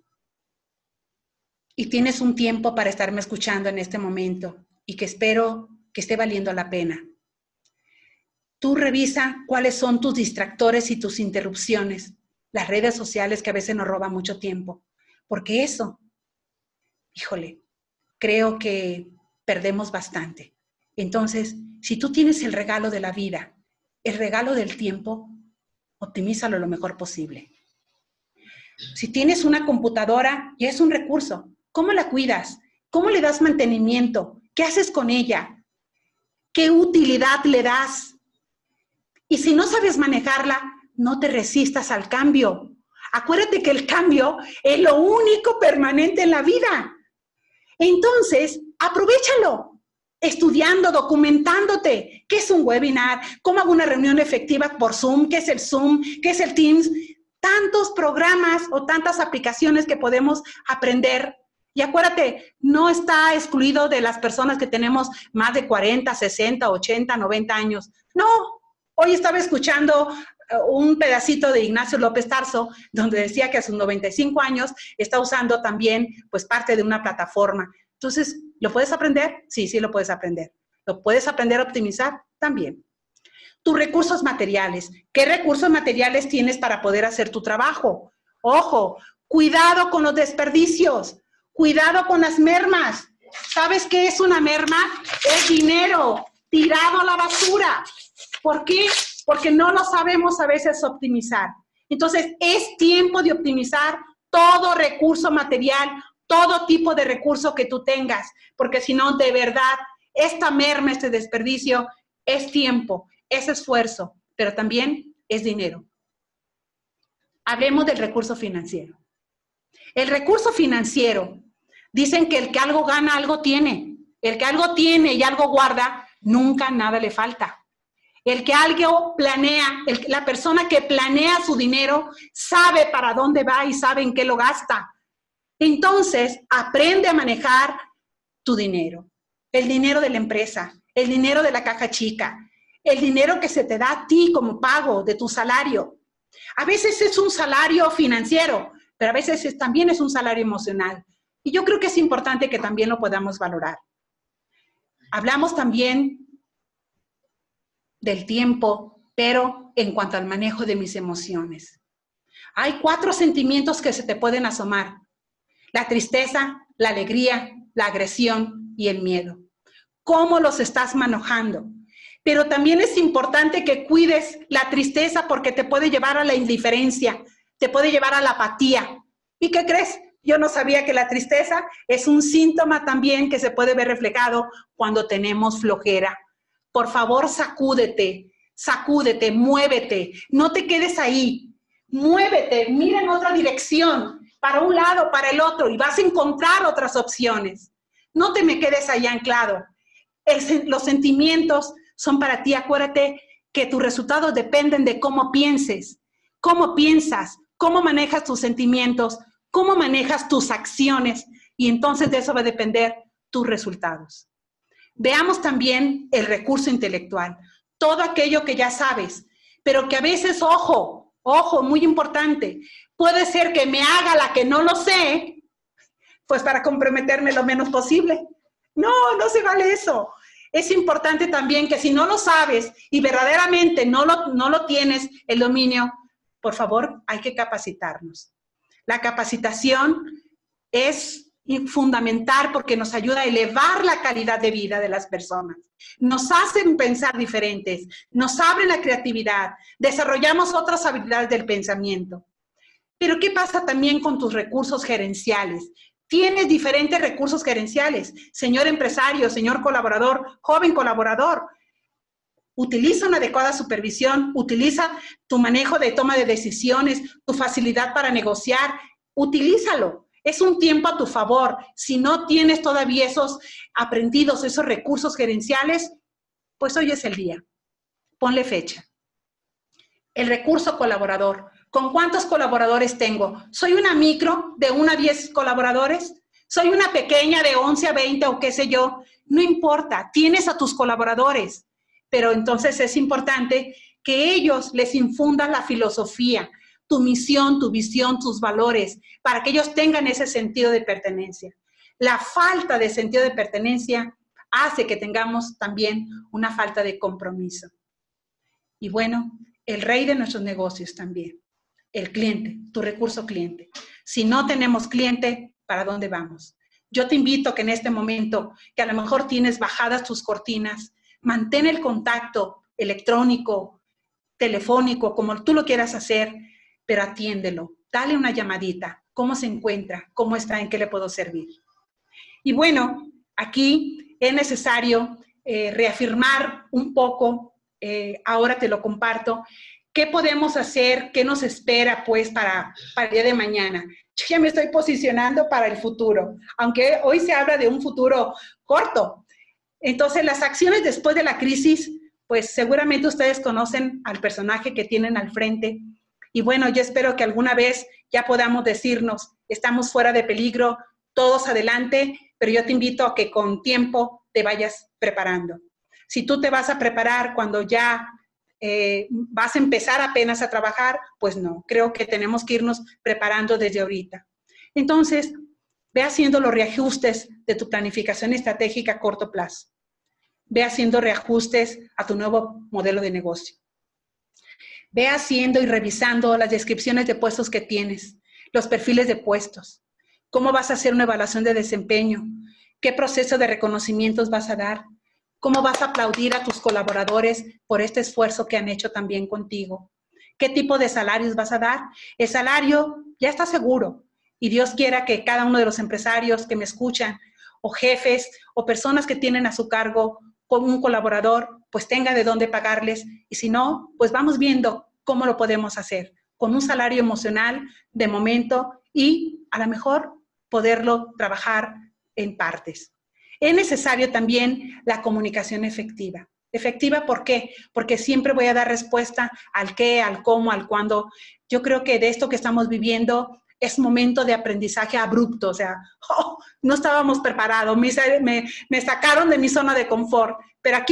y tienes un tiempo para estarme escuchando en este momento y que espero que esté valiendo la pena. Tú revisa cuáles son tus distractores y tus interrupciones, las redes sociales que a veces nos roban mucho tiempo, porque eso, híjole, creo que perdemos bastante. Entonces, si tú tienes el regalo de la vida, el regalo del tiempo, optimízalo lo mejor posible. Si tienes una computadora, ya es un recurso. ¿Cómo la cuidas? ¿Cómo le das mantenimiento? ¿Qué haces con ella? ¿Qué utilidad le das? Y si no sabes manejarla, no te resistas al cambio. Acuérdate que el cambio es lo único permanente en la vida. Entonces, aprovéchalo, estudiando, documentándote. ¿Qué es un webinar? ¿Cómo hago una reunión efectiva por Zoom? ¿Qué es el Zoom? ¿Qué es el Teams? Tantos programas o tantas aplicaciones que podemos aprender. Y acuérdate, no está excluido de las personas que tenemos más de 40, 60, 80, 90 años. No, hoy estaba escuchando un pedacito de Ignacio López Tarso, donde decía que a sus 95 años está usando también pues parte de una plataforma. Entonces, ¿lo puedes aprender? Sí, sí lo puedes aprender. ¿Lo puedes aprender a optimizar? También. Tus recursos materiales. ¿Qué recursos materiales tienes para poder hacer tu trabajo? Ojo, cuidado con los desperdicios, cuidado con las mermas. ¿Sabes qué es una merma? Es dinero tirado a la basura. ¿Por qué? Porque no lo sabemos a veces optimizar. Entonces, es tiempo de optimizar todo recurso material, todo tipo de recurso que tú tengas, porque si no, de verdad, esta merma, este desperdicio, es tiempo, es esfuerzo, pero también es dinero. Hablemos del recurso financiero. El recurso financiero, dicen que el que algo gana, algo tiene. El que algo tiene y algo guarda, nunca nada le falta. El que algo planea, la persona que planea su dinero, sabe para dónde va y sabe en qué lo gasta. Entonces, aprende a manejar tu dinero. El dinero de la empresa, el dinero de la caja chica, el dinero que se te da a ti como pago de tu salario. A veces es un salario financiero, pero a veces también es un salario emocional. Y yo creo que es importante que también lo podamos valorar. Hablamos también del tiempo, pero en cuanto al manejo de mis emociones. Hay 4 sentimientos que se te pueden asomar: la tristeza, la alegría, la agresión y el miedo. ¿Cómo los estás manejando? Pero también es importante que cuides la tristeza porque te puede llevar a la indiferencia, te puede llevar a la apatía. ¿Y qué crees? Yo no sabía que la tristeza es un síntoma también que se puede ver reflejado cuando tenemos flojera. Por favor, sacúdete, sacúdete, muévete, no te quedes ahí. Muévete, mira en otra dirección, para un lado, para el otro, y vas a encontrar otras opciones. No te me quedes ahí anclado. Los sentimientos son para ti. Acuérdate que tus resultados dependen de cómo pienses, cómo piensas, cómo manejas tus sentimientos, cómo manejas tus acciones, y entonces de eso va a depender tus resultados. Veamos también el recurso intelectual, todo aquello que ya sabes, pero que a veces, ojo, muy importante, puede ser que me haga la que no lo sé, pues para comprometerme lo menos posible. No se vale eso. Es importante también que si no lo sabes y verdaderamente no lo tienes el dominio, por favor, hay que capacitarnos. La capacitación es fundamental porque nos ayuda a elevar la calidad de vida de las personas. Nos hacen pensar diferentes, nos abre la creatividad, desarrollamos otras habilidades del pensamiento. Pero ¿qué pasa también con tus recursos gerenciales? Tienes diferentes recursos gerenciales, señor empresario, señor colaborador, joven colaborador. Utiliza una adecuada supervisión, utiliza tu manejo de toma de decisiones, tu facilidad para negociar, utilízalo. Es un tiempo a tu favor. Si no tienes todavía esos aprendidos, esos recursos gerenciales, pues hoy es el día. Ponle fecha. El recurso colaborador. ¿Con cuántos colaboradores tengo? ¿Soy una micro de 1 a 10 colaboradores? ¿Soy una pequeña de 11 a 20 o qué sé yo? No importa, tienes a tus colaboradores, pero entonces es importante que ellos les infundan la filosofía, tu misión, tu visión, tus valores, para que ellos tengan ese sentido de pertenencia. La falta de sentido de pertenencia hace que tengamos también una falta de compromiso. Y bueno, el rey de nuestros negocios también, el cliente, tu recurso cliente. Si no tenemos cliente, ¿para dónde vamos? Yo te invito a que en este momento, que a lo mejor tienes bajadas tus cortinas, mantén el contacto electrónico, telefónico, como tú lo quieras hacer, pero atiéndelo. Dale una llamadita. ¿Cómo se encuentra? ¿Cómo está? ¿En qué le puedo servir? Y bueno, aquí es necesario reafirmar un poco, ahora te lo comparto, ¿qué podemos hacer? ¿Qué nos espera pues para el día de mañana? Yo ya me estoy posicionando para el futuro, aunque hoy se habla de un futuro corto. Entonces, las acciones después de la crisis, pues seguramente ustedes conocen al personaje que tienen al frente. Y bueno, yo espero que alguna vez ya podamos decirnos, estamos fuera de peligro, todos adelante, pero yo te invito a que con tiempo te vayas preparando. Si tú te vas a preparar cuando ya vas a empezar apenas a trabajar, pues no, creo que tenemos que irnos preparando desde ahorita. Entonces, ve haciendo los reajustes de tu planificación estratégica a corto plazo. Ve haciendo reajustes a tu nuevo modelo de negocio. Ve haciendo y revisando las descripciones de puestos que tienes, los perfiles de puestos, cómo vas a hacer una evaluación de desempeño, qué proceso de reconocimientos vas a dar, cómo vas a aplaudir a tus colaboradores por este esfuerzo que han hecho también contigo, qué tipo de salarios vas a dar. El salario ya está seguro y Dios quiera que cada uno de los empresarios que me escuchan o jefes o personas que tienen a su cargo con un colaborador, pues tenga de dónde pagarles, y si no, pues vamos viendo cómo lo podemos hacer, con un salario emocional de momento y a lo mejor poderlo trabajar en partes. Es necesario también la comunicación efectiva. ¿Efectiva por qué? Porque siempre voy a dar respuesta al qué, al cómo, al cuándo. Yo creo que de esto que estamos viviendo es momento de aprendizaje abrupto, o sea, no estábamos preparados, me sacaron de mi zona de confort, pero aquí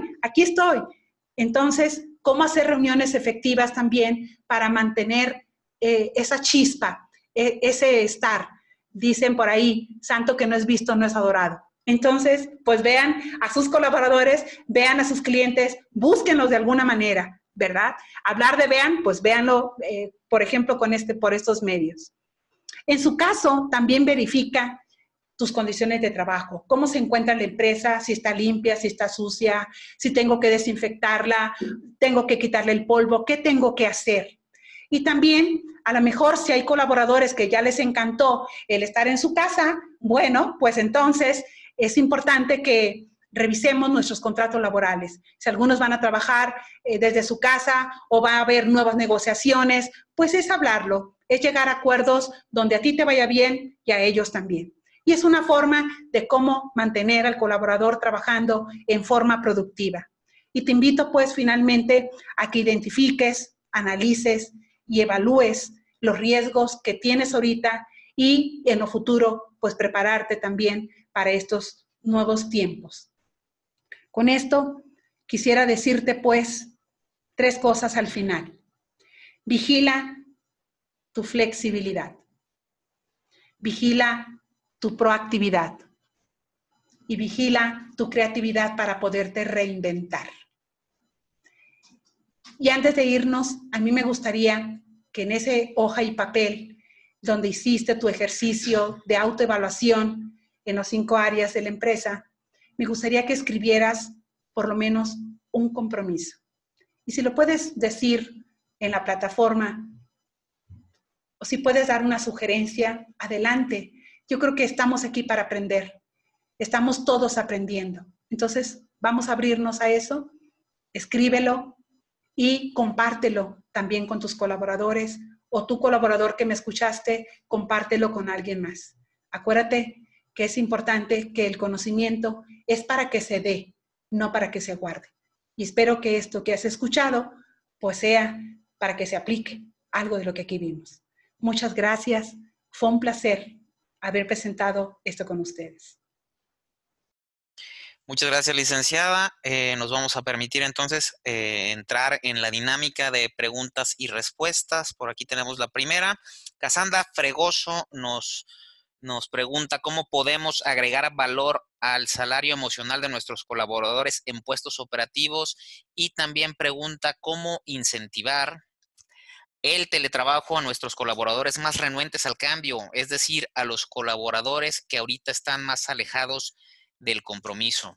estoy. Entonces, ¿cómo hacer reuniones efectivas también para mantener esa chispa, ese estar? Dicen por ahí, santo que no es visto, no es adorado. Entonces, pues vean a sus colaboradores, vean a sus clientes, búsquenlos de alguna manera, ¿verdad? Hablar de vean, pues véanlo, por ejemplo, por estos medios. En su caso, también verifica tus condiciones de trabajo, cómo se encuentra la empresa, si está limpia, si está sucia, si tengo que desinfectarla, tengo que quitarle el polvo, ¿qué tengo que hacer? Y también, a lo mejor, si hay colaboradores que ya les encantó el estar en su casa, bueno, pues entonces es importante que revisemos nuestros contratos laborales. Si algunos van a trabajar desde su casa o va a haber nuevas negociaciones, pues es hablarlo, es llegar a acuerdos donde a ti te vaya bien y a ellos también. Y es una forma de cómo mantener al colaborador trabajando en forma productiva. Y te invito pues finalmente a que identifiques, analices y evalúes los riesgos que tienes ahorita y en lo futuro pues prepararte también para estos nuevos tiempos. Con esto quisiera decirte pues 3 cosas al final. Vigila tu flexibilidad. Vigila tu proactividad y vigila tu creatividad para poderte reinventar. Y antes de irnos, a mí me gustaría que en ese hoja y papel donde hiciste tu ejercicio de autoevaluación en las 5 áreas de la empresa, me gustaría que escribieras por lo menos un compromiso. Y si lo puedes decir en la plataforma o si puedes dar una sugerencia, adelante. Yo creo que estamos aquí para aprender. Estamos todos aprendiendo. Entonces, vamos a abrirnos a eso. Escríbelo y compártelo también con tus colaboradores o tu colaborador que me escuchaste, compártelo con alguien más. Acuérdate que es importante que el conocimiento es para que se dé, no para que se guarde. Y espero que esto que has escuchado, pues sea para que se aplique algo de lo que aquí vimos. Muchas gracias. Fue un placer haber presentado esto con ustedes. Muchas gracias, licenciada. Nos vamos a permitir entonces entrar en la dinámica de preguntas y respuestas. Por aquí tenemos la primera. Cassandra Fregoso nos pregunta cómo podemos agregar valor al salario emocional de nuestros colaboradores en puestos operativos, y también pregunta cómo incentivar el teletrabajo a nuestros colaboradores más renuentes al cambio, es decir, a los colaboradores que ahorita están más alejados del compromiso.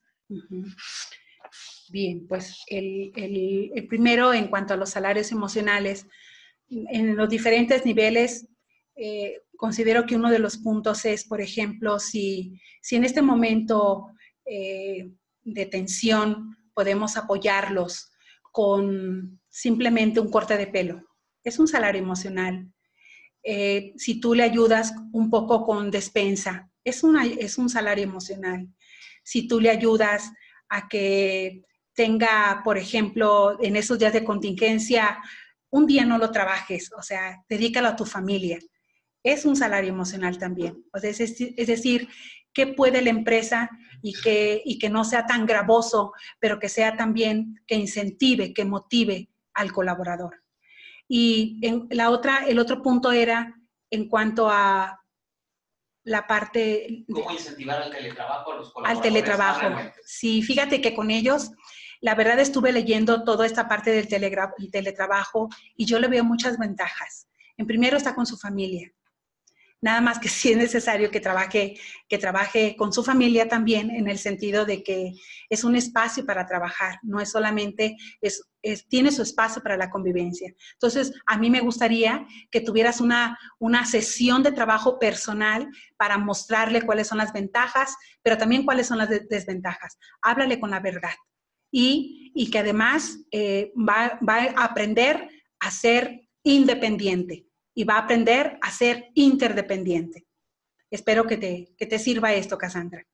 Bien, pues el primero, en cuanto a los salarios emocionales, en los diferentes niveles, considero que uno de los puntos es, por ejemplo, si en este momento de tensión podemos apoyarlos con simplemente un corte de pelo. Es un salario emocional. Si tú le ayudas un poco con despensa, es un salario emocional. Si tú le ayudas a que tenga, por ejemplo, en esos días de contingencia, un día no lo trabajes, o sea, dedícalo a tu familia. Es un salario emocional también. O sea, es decir, ¿qué puede la empresa y que no sea tan gravoso, pero que sea también, que incentive, que motive al colaborador? Y el otro punto era en cuanto a la parte... ¿Cómo incentivar al teletrabajo a los colaboradores? Al teletrabajo. Sí, fíjate que con ellos, la verdad estuve leyendo toda esta parte del teletrabajo y yo le veo muchas ventajas. En primero, está con su familia. Nada más que sí es necesario que trabaje con su familia también, en el sentido de que es un espacio para trabajar, no es solamente, tiene su espacio para la convivencia. Entonces, a mí me gustaría que tuvieras una sesión de trabajo personal para mostrarle cuáles son las ventajas, pero también cuáles son las desventajas. Háblale con la verdad. Y que además va a aprender a ser independiente. Y va a aprender a ser interdependiente. Espero que te sirva esto, Cassandra.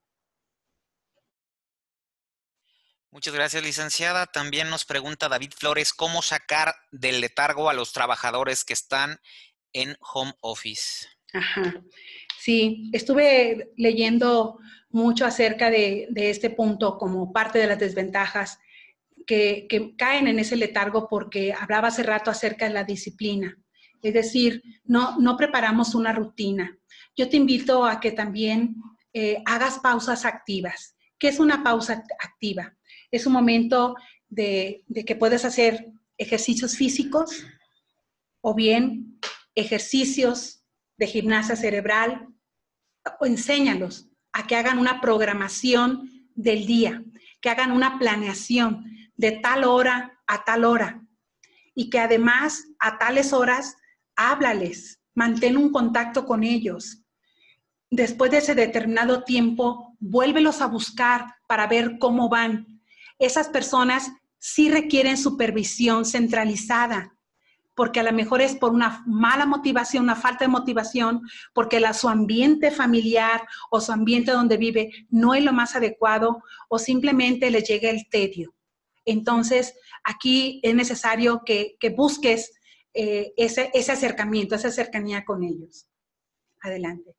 Muchas gracias, licenciada. También nos pregunta David Flores, ¿cómo sacar del letargo a los trabajadores que están en home office? Ajá. Sí, estuve leyendo mucho acerca de este punto como parte de las desventajas que caen en ese letargo, porque hablaba hace rato acerca de la disciplina. Es decir, no preparamos una rutina. Yo te invito a que también hagas pausas activas. ¿Qué es una pausa activa? Es un momento de que puedes hacer ejercicios físicos o bien ejercicios de gimnasia cerebral, o enséñalos a que hagan una programación del día, que hagan una planeación de tal hora a tal hora, y que además a tales horas háblales, mantén un contacto con ellos. Después de ese determinado tiempo, vuélvelos a buscar para ver cómo van. Esas personas sí requieren supervisión centralizada, porque a lo mejor es por una mala motivación, una falta de motivación, porque su ambiente familiar o su ambiente donde vive no es lo más adecuado, o simplemente le llega el tedio. Entonces, aquí es necesario que busques ese acercamiento, esa cercanía con ellos. Adelante.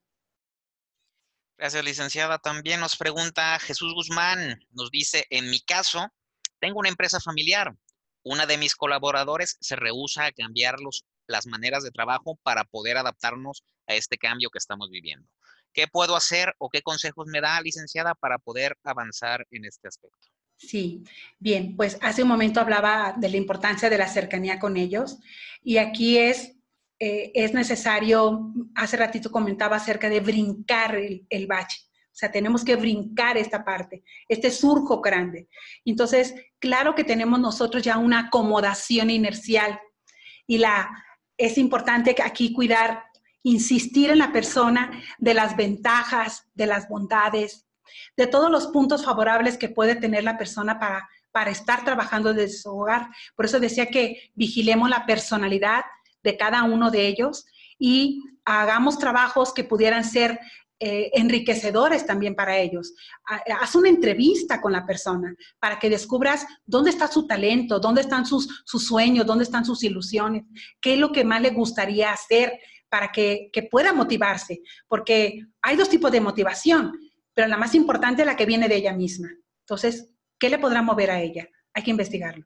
Gracias, licenciada. También nos pregunta Jesús Guzmán, nos dice, en mi caso, tengo una empresa familiar. Una de mis colaboradores se rehúsa a cambiar las maneras de trabajo para poder adaptarnos a este cambio que estamos viviendo. ¿Qué puedo hacer o qué consejos me da, licenciada, para poder avanzar en este aspecto? Sí, bien, pues hace un momento hablaba de la importancia de la cercanía con ellos, y aquí es necesario, hace ratito comentaba acerca de brincar el bache. O sea, tenemos que brincar esta parte, este surco grande. Entonces, claro que tenemos nosotros ya una acomodación inercial, y es importante aquí cuidar, insistir en la persona de las ventajas, de las bondades, de todos los puntos favorables que puede tener la persona para estar trabajando desde su hogar. Por eso decía que vigilemos la personalidad de cada uno de ellos y hagamos trabajos que pudieran ser enriquecedores también para ellos. Haz una entrevista con la persona para que descubras dónde está su talento, dónde están sus sueños, dónde están sus ilusiones, qué es lo que más le gustaría hacer para que pueda motivarse. Porque hay dos tipos de motivación, pero la más importante es la que viene de ella misma. Entonces, ¿qué le podrá mover a ella? Hay que investigarlo.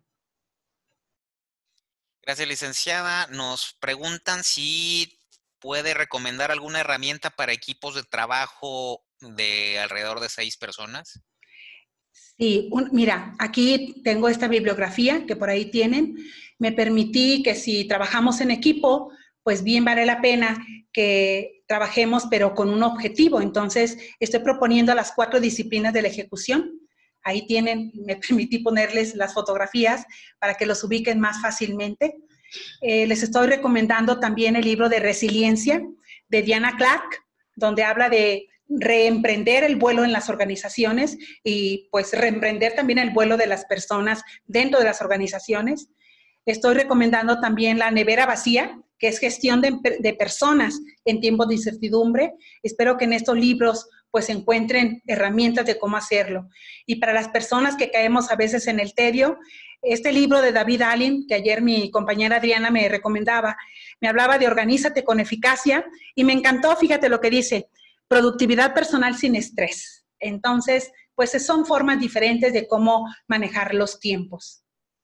Gracias, licenciada. Nos preguntan si puede recomendar alguna herramienta para equipos de trabajo de alrededor de 6 personas. Sí, mira, aquí tengo esta bibliografía que por ahí tienen. Me permití que si trabajamos en equipo, pues bien vale la pena que trabajemos, pero con un objetivo. Entonces, estoy proponiendo las 4 disciplinas de la ejecución. Ahí tienen, me permití ponerles las fotografías para que los ubiquen más fácilmente. Les estoy recomendando también el libro de Resiliencia de Diana Clark, donde habla de reemprender el vuelo en las organizaciones y pues reemprender también el vuelo de las personas dentro de las organizaciones. Estoy recomendando también La nevera vacía, que es gestión de personas en tiempos de incertidumbre. Espero que en estos libros pues encuentren herramientas de cómo hacerlo. Y para las personas que caemos a veces en el tedio, este libro de David Allen, que ayer mi compañera Adriana me recomendaba, me hablaba de organízate con eficacia y me encantó, fíjate lo que dice, productividad personal sin estrés. Entonces, pues son formas diferentes de cómo manejar los tiempos.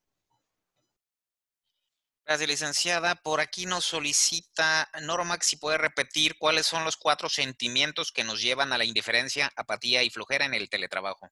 Gracias, licenciada. Por aquí nos solicita Normax si puede repetir cuáles son los 4 sentimientos que nos llevan a la indiferencia, apatía y flojera en el teletrabajo.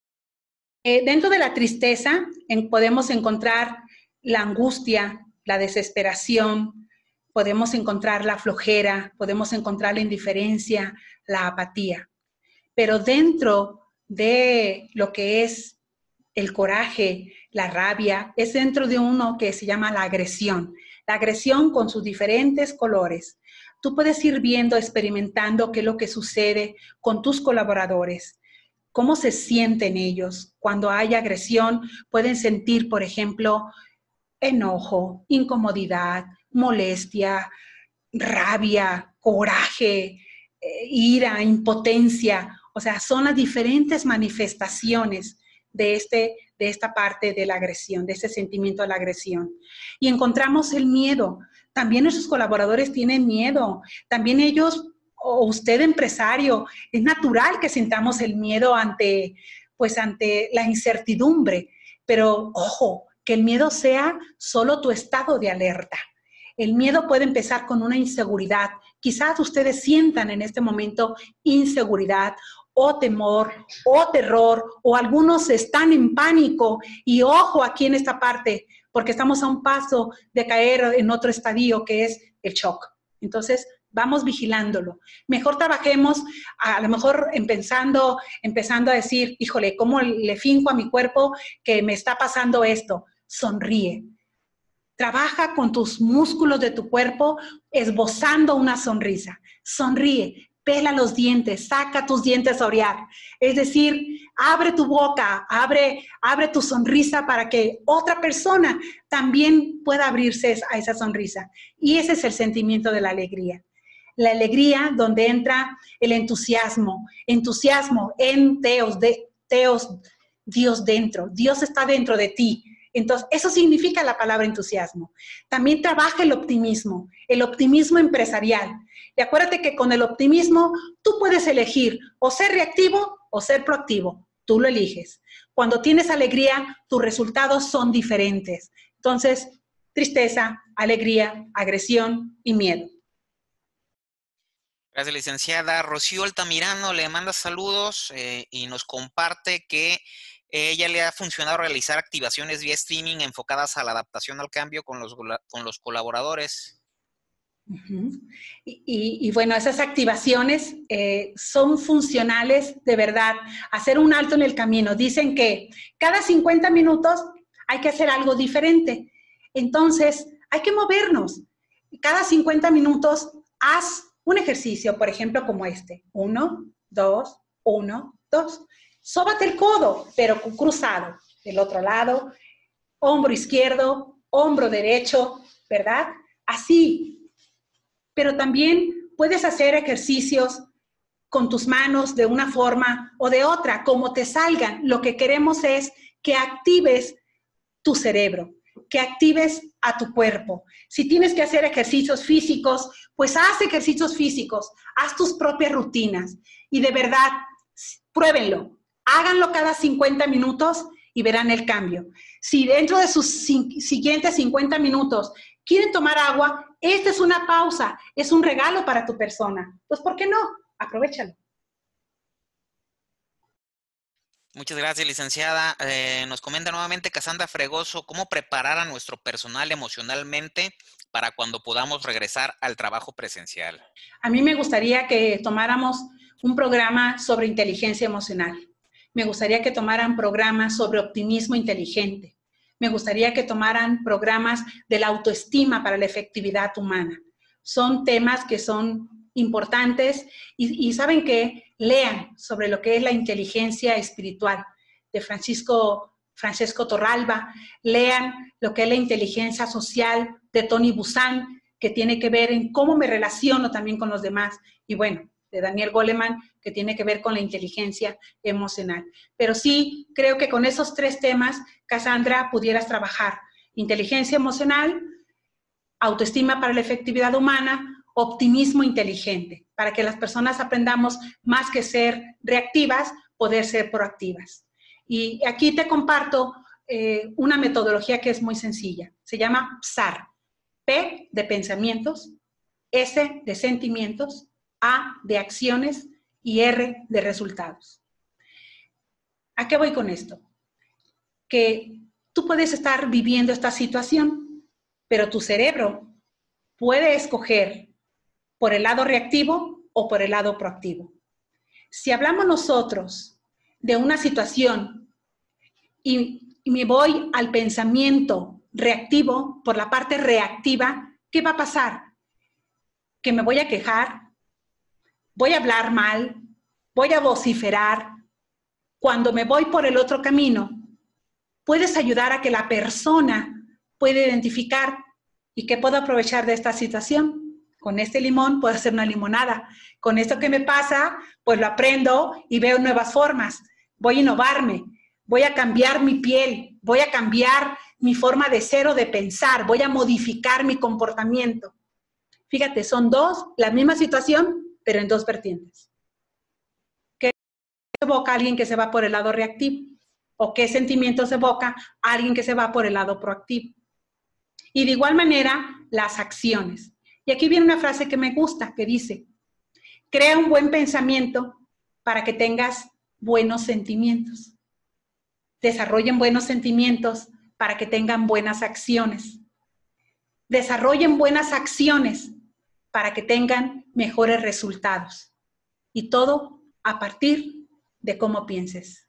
Dentro de la tristeza podemos encontrar la angustia, la desesperación, podemos encontrar la flojera, podemos encontrar la indiferencia, la apatía. Pero dentro de lo que es el coraje, la rabia, es dentro de uno que se llama la agresión con sus diferentes colores. Tú puedes ir viendo, experimentando qué es lo que sucede con tus colaboradores, cómo se sienten ellos. Cuando hay agresión, pueden sentir, por ejemplo, enojo, incomodidad, molestia, rabia, coraje, ira, impotencia. O sea, son las diferentes manifestaciones de esta parte de la agresión, de ese sentimiento de la agresión. Y encontramos el miedo. También nuestros colaboradores tienen miedo. También ellos, o usted empresario, es natural que sintamos el miedo ante la incertidumbre. Pero, ojo, que el miedo sea solo tu estado de alerta. El miedo puede empezar con una inseguridad. Quizás ustedes sientan en este momento inseguridad o temor o terror, o algunos están en pánico. Y ojo aquí en esta parte, porque estamos a un paso de caer en otro estadio que es el shock. Entonces, vamos vigilándolo. Mejor trabajemos, a lo mejor empezando a decir, híjole, ¿cómo le finco a mi cuerpo que me está pasando esto? Sonríe. Trabaja con tus músculos de tu cuerpo esbozando una sonrisa. Sonríe, pela los dientes, saca tus dientes a orear. Es decir, abre tu boca, abre tu sonrisa para que otra persona también pueda abrirse a esa sonrisa. Y ese es el sentimiento de la alegría. La alegría donde entra el entusiasmo en teos, Dios dentro. Dios está dentro de ti. Entonces, eso significa la palabra entusiasmo. También trabaja el optimismo empresarial. Y acuérdate que con el optimismo tú puedes elegir o ser reactivo o ser proactivo. Tú lo eliges. Cuando tienes alegría, tus resultados son diferentes. Entonces, tristeza, alegría, agresión y miedo. Gracias, licenciada. Rocío Altamirano le manda saludos y nos comparte que ella le ha funcionado realizar activaciones vía streaming enfocadas a la adaptación al cambio con los colaboradores. Uh-huh. Y bueno, esas activaciones son funcionales de verdad. Hacer un alto en el camino. Dicen que cada 50 minutos hay que hacer algo diferente. Entonces, hay que movernos. Cada 50 minutos haz un ejercicio, por ejemplo, como este. 1, 2, 1, 2. Sóbate el codo, pero cruzado. Del otro lado, hombro izquierdo, hombro derecho, ¿verdad? así. Pero también puedes hacer ejercicios con tus manos de una forma o de otra, como te salgan. Lo que queremos es que actives tu cerebro, que actives a tu cuerpo. Si tienes que hacer ejercicios físicos, pues haz ejercicios físicos, haz tus propias rutinas y de verdad, pruébenlo. Háganlo cada 50 minutos y verán el cambio. Si dentro de sus siguientes 50 minutos quieren tomar agua, esta es una pausa, es un regalo para tu persona. Pues, ¿por qué no? Aprovéchalo. Muchas gracias, licenciada. Nos comenta nuevamente Cassandra Fregoso, ¿cómo preparar a nuestro personal emocionalmente para cuando podamos regresar al trabajo presencial? A mí me gustaría que tomáramos un programa sobre inteligencia emocional. Me gustaría que tomaran programas sobre optimismo inteligente. Me gustaría que tomaran programas de la autoestima para la efectividad humana. Son temas que son importantes y saben que lean sobre lo que es la inteligencia espiritual de Francesco Torralba, lean lo que es la inteligencia social de Tony Buzan, que tiene que ver en cómo me relaciono también con los demás, y bueno, de Daniel Goleman, que tiene que ver con la inteligencia emocional. Pero sí, creo que con esos 3 temas, Cassandra, pudieras trabajar inteligencia emocional, autoestima para la efectividad humana, optimismo inteligente, para que las personas aprendamos más que ser reactivas, poder ser proactivas. Y aquí te comparto una metodología que es muy sencilla. Se llama PSAR. P de pensamientos, S de sentimientos, A de acciones y R de resultados. ¿A qué voy con esto? Que tú puedes estar viviendo esta situación, pero tu cerebro puede escoger por el lado reactivo o por el lado proactivo. Si hablamos nosotros de una situación y me voy al pensamiento reactivo por la parte reactiva, ¿qué va a pasar? Que me voy a quejar, voy a hablar mal, voy a vociferar. Cuando me voy por el otro camino, puedes ayudar a que la persona pueda identificar y que puedo aprovechar de esta situación. Con este limón puedo hacer una limonada. Con esto que me pasa, pues lo aprendo y veo nuevas formas. Voy a innovarme, voy a cambiar mi piel, voy a cambiar mi forma de ser o de pensar, voy a modificar mi comportamiento. Fíjate, son la misma situación, pero en 2 vertientes. ¿Qué evoca a alguien que se va por el lado reactivo? ¿O qué sentimientos evoca a alguien que se va por el lado proactivo? Y de igual manera, las acciones. Y aquí viene una frase que me gusta, que dice, crea un buen pensamiento para que tengas buenos sentimientos. Desarrollen buenos sentimientos para que tengan buenas acciones. Desarrollen buenas acciones para que tengan mejores resultados. Y todo a partir de cómo pienses.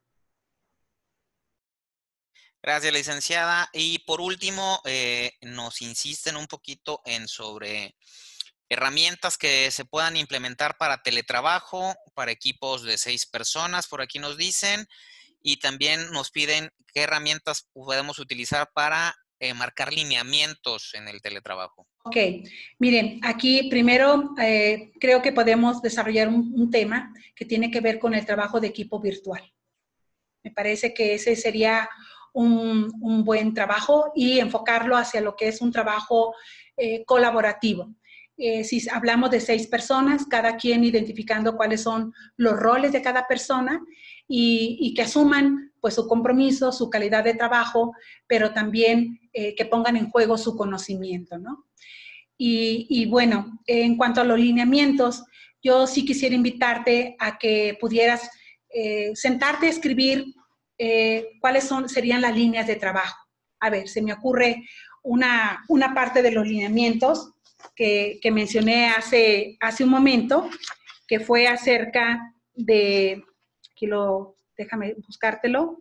Gracias, licenciada. Y por último, nos insisten un poquito sobre herramientas que se puedan implementar para teletrabajo, para equipos de 6 personas, por aquí nos dicen, y también nos piden qué herramientas podemos utilizar para marcar lineamientos en el teletrabajo. Ok, miren, aquí primero creo que podemos desarrollar un tema que tiene que ver con el trabajo de equipo virtual. Me parece que ese sería un buen trabajo y enfocarlo hacia lo que es un trabajo colaborativo. Si hablamos de 6 personas, cada quien identificando cuáles son los roles de cada persona y que asuman pues su compromiso, su calidad de trabajo, pero también que pongan en juego su conocimiento, ¿no? Y bueno, en cuanto a los lineamientos, yo sí quisiera invitarte a que pudieras sentarte a escribir cuáles serían las líneas de trabajo. A ver, se me ocurre una parte de los lineamientos que mencioné hace un momento, que fue acerca de, déjame buscártelo.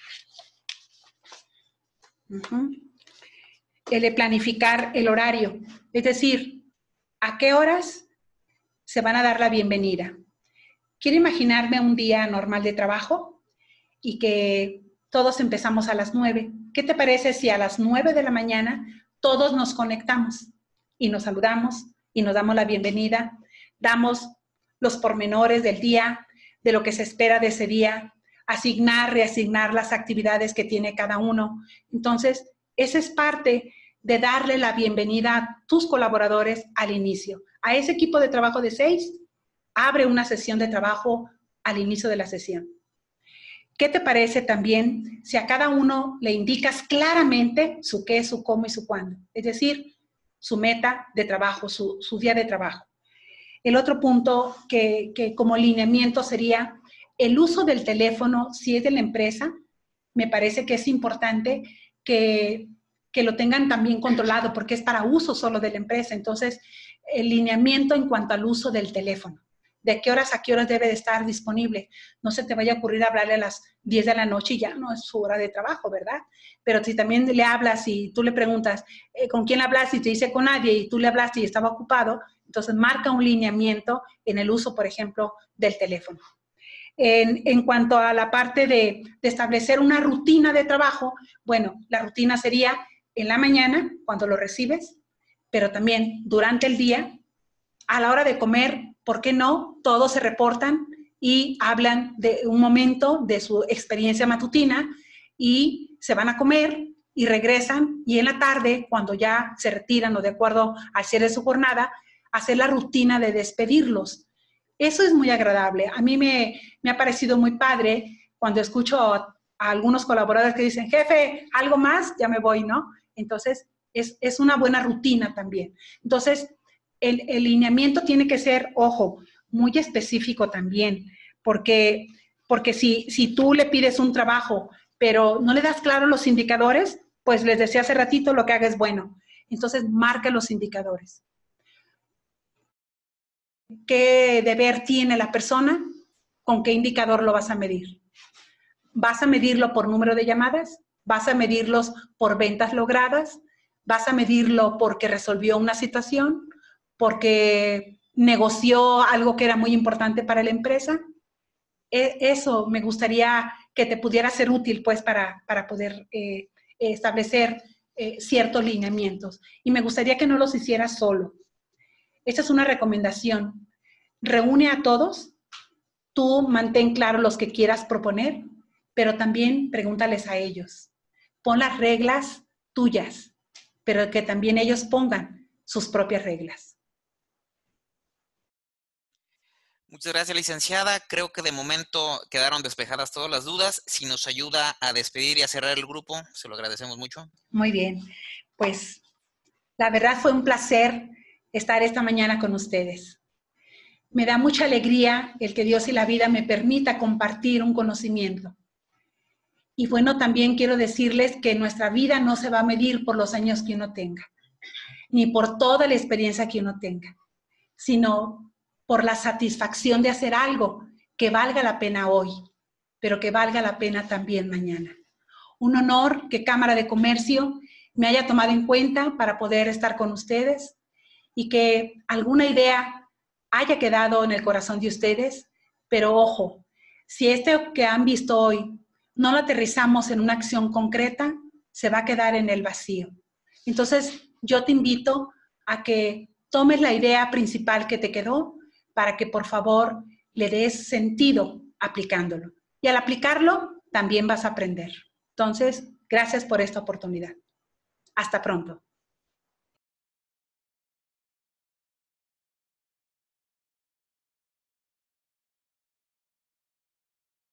El de planificar el horario, es decir, ¿a qué horas se van a dar la bienvenida? Quiero imaginarme un día normal de trabajo y que todos empezamos a las 9. ¿Qué te parece si a las 9 de la mañana todos nos conectamos? y nos saludamos y nos damos la bienvenida, damos los pormenores del día, de lo que se espera de ese día, asignar, reasignar las actividades que tiene cada uno. Entonces, esa es parte de darle la bienvenida a tus colaboradores al inicio. A ese equipo de trabajo de 6, abre una sesión de trabajo al inicio de la sesión. ¿Qué te parece también si a cada uno le indicas claramente su qué, su cómo y su cuándo? Es decir, su meta de trabajo, su día de trabajo. El otro punto que como lineamiento sería el uso del teléfono, si es de la empresa, me parece que es importante que lo tengan también controlado porque es para uso solo de la empresa. Entonces, el lineamiento en cuanto al uso del teléfono. ¿De qué horas a qué horas debe de estar disponible? No se te vaya a ocurrir hablarle a las 10 de la noche y ya no es su hora de trabajo, ¿verdad? Pero si también le hablas y tú le preguntas ¿con quién hablas? Y te dice con nadie y tú le hablaste y estaba ocupado, entonces marca un lineamiento en el uso, por ejemplo, del teléfono. En cuanto a la parte de establecer una rutina de trabajo, bueno, la rutina sería en la mañana, cuando lo recibes, pero también durante el día, a la hora de comer, ¿por qué no? Todos se reportan y hablan de un momento de su experiencia matutina y se van a comer y regresan y en la tarde, cuando ya se retiran o de acuerdo al cierre de su jornada, hacer la rutina de despedirlos. Eso es muy agradable. A mí me ha parecido muy padre cuando escucho a algunos colaboradores que dicen, jefe, algo más, ya me voy, ¿no? Entonces, es una buena rutina también. Entonces, el lineamiento tiene que ser, ojo, muy específico también, porque si tú le pides un trabajo, pero no le das claro los indicadores, pues les decía hace ratito, lo que haga es bueno. Entonces, marca los indicadores. ¿Qué deber tiene la persona? ¿Con qué indicador lo vas a medir? ¿Vas a medirlo por número de llamadas? ¿Vas a medirlos por ventas logradas? ¿Vas a medirlo porque resolvió una situación? ¿Porque negoció algo que era muy importante para la empresa? Eso me gustaría que te pudiera ser útil pues para poder establecer ciertos lineamientos. Y me gustaría que no los hicieras solo. Esta es una recomendación. Reúne a todos, tú mantén claro los que quieras proponer, pero también pregúntales a ellos. Pon las reglas tuyas, pero que también ellos pongan sus propias reglas. Muchas gracias, licenciada. Creo que de momento quedaron despejadas todas las dudas. Si nos ayuda a despedir y a cerrar el grupo, se lo agradecemos mucho. Muy bien. Pues la verdad fue un placer estar esta mañana con ustedes. Me da mucha alegría el que Dios y la vida me permita compartir un conocimiento. Y bueno, también quiero decirles que nuestra vida no se va a medir por los años que uno tenga, ni por toda la experiencia que uno tenga, sino por la satisfacción de hacer algo que valga la pena hoy, pero que valga la pena también mañana. Un honor que Cámara de Comercio me haya tomado en cuenta para poder estar con ustedes y que alguna idea haya quedado en el corazón de ustedes, pero ojo, si esto que han visto hoy no lo aterrizamos en una acción concreta, se va a quedar en el vacío. Entonces, yo te invito a que tomes la idea principal que te quedó para que, por favor, le des sentido aplicándolo. Y al aplicarlo, también vas a aprender. Entonces, gracias por esta oportunidad. Hasta pronto.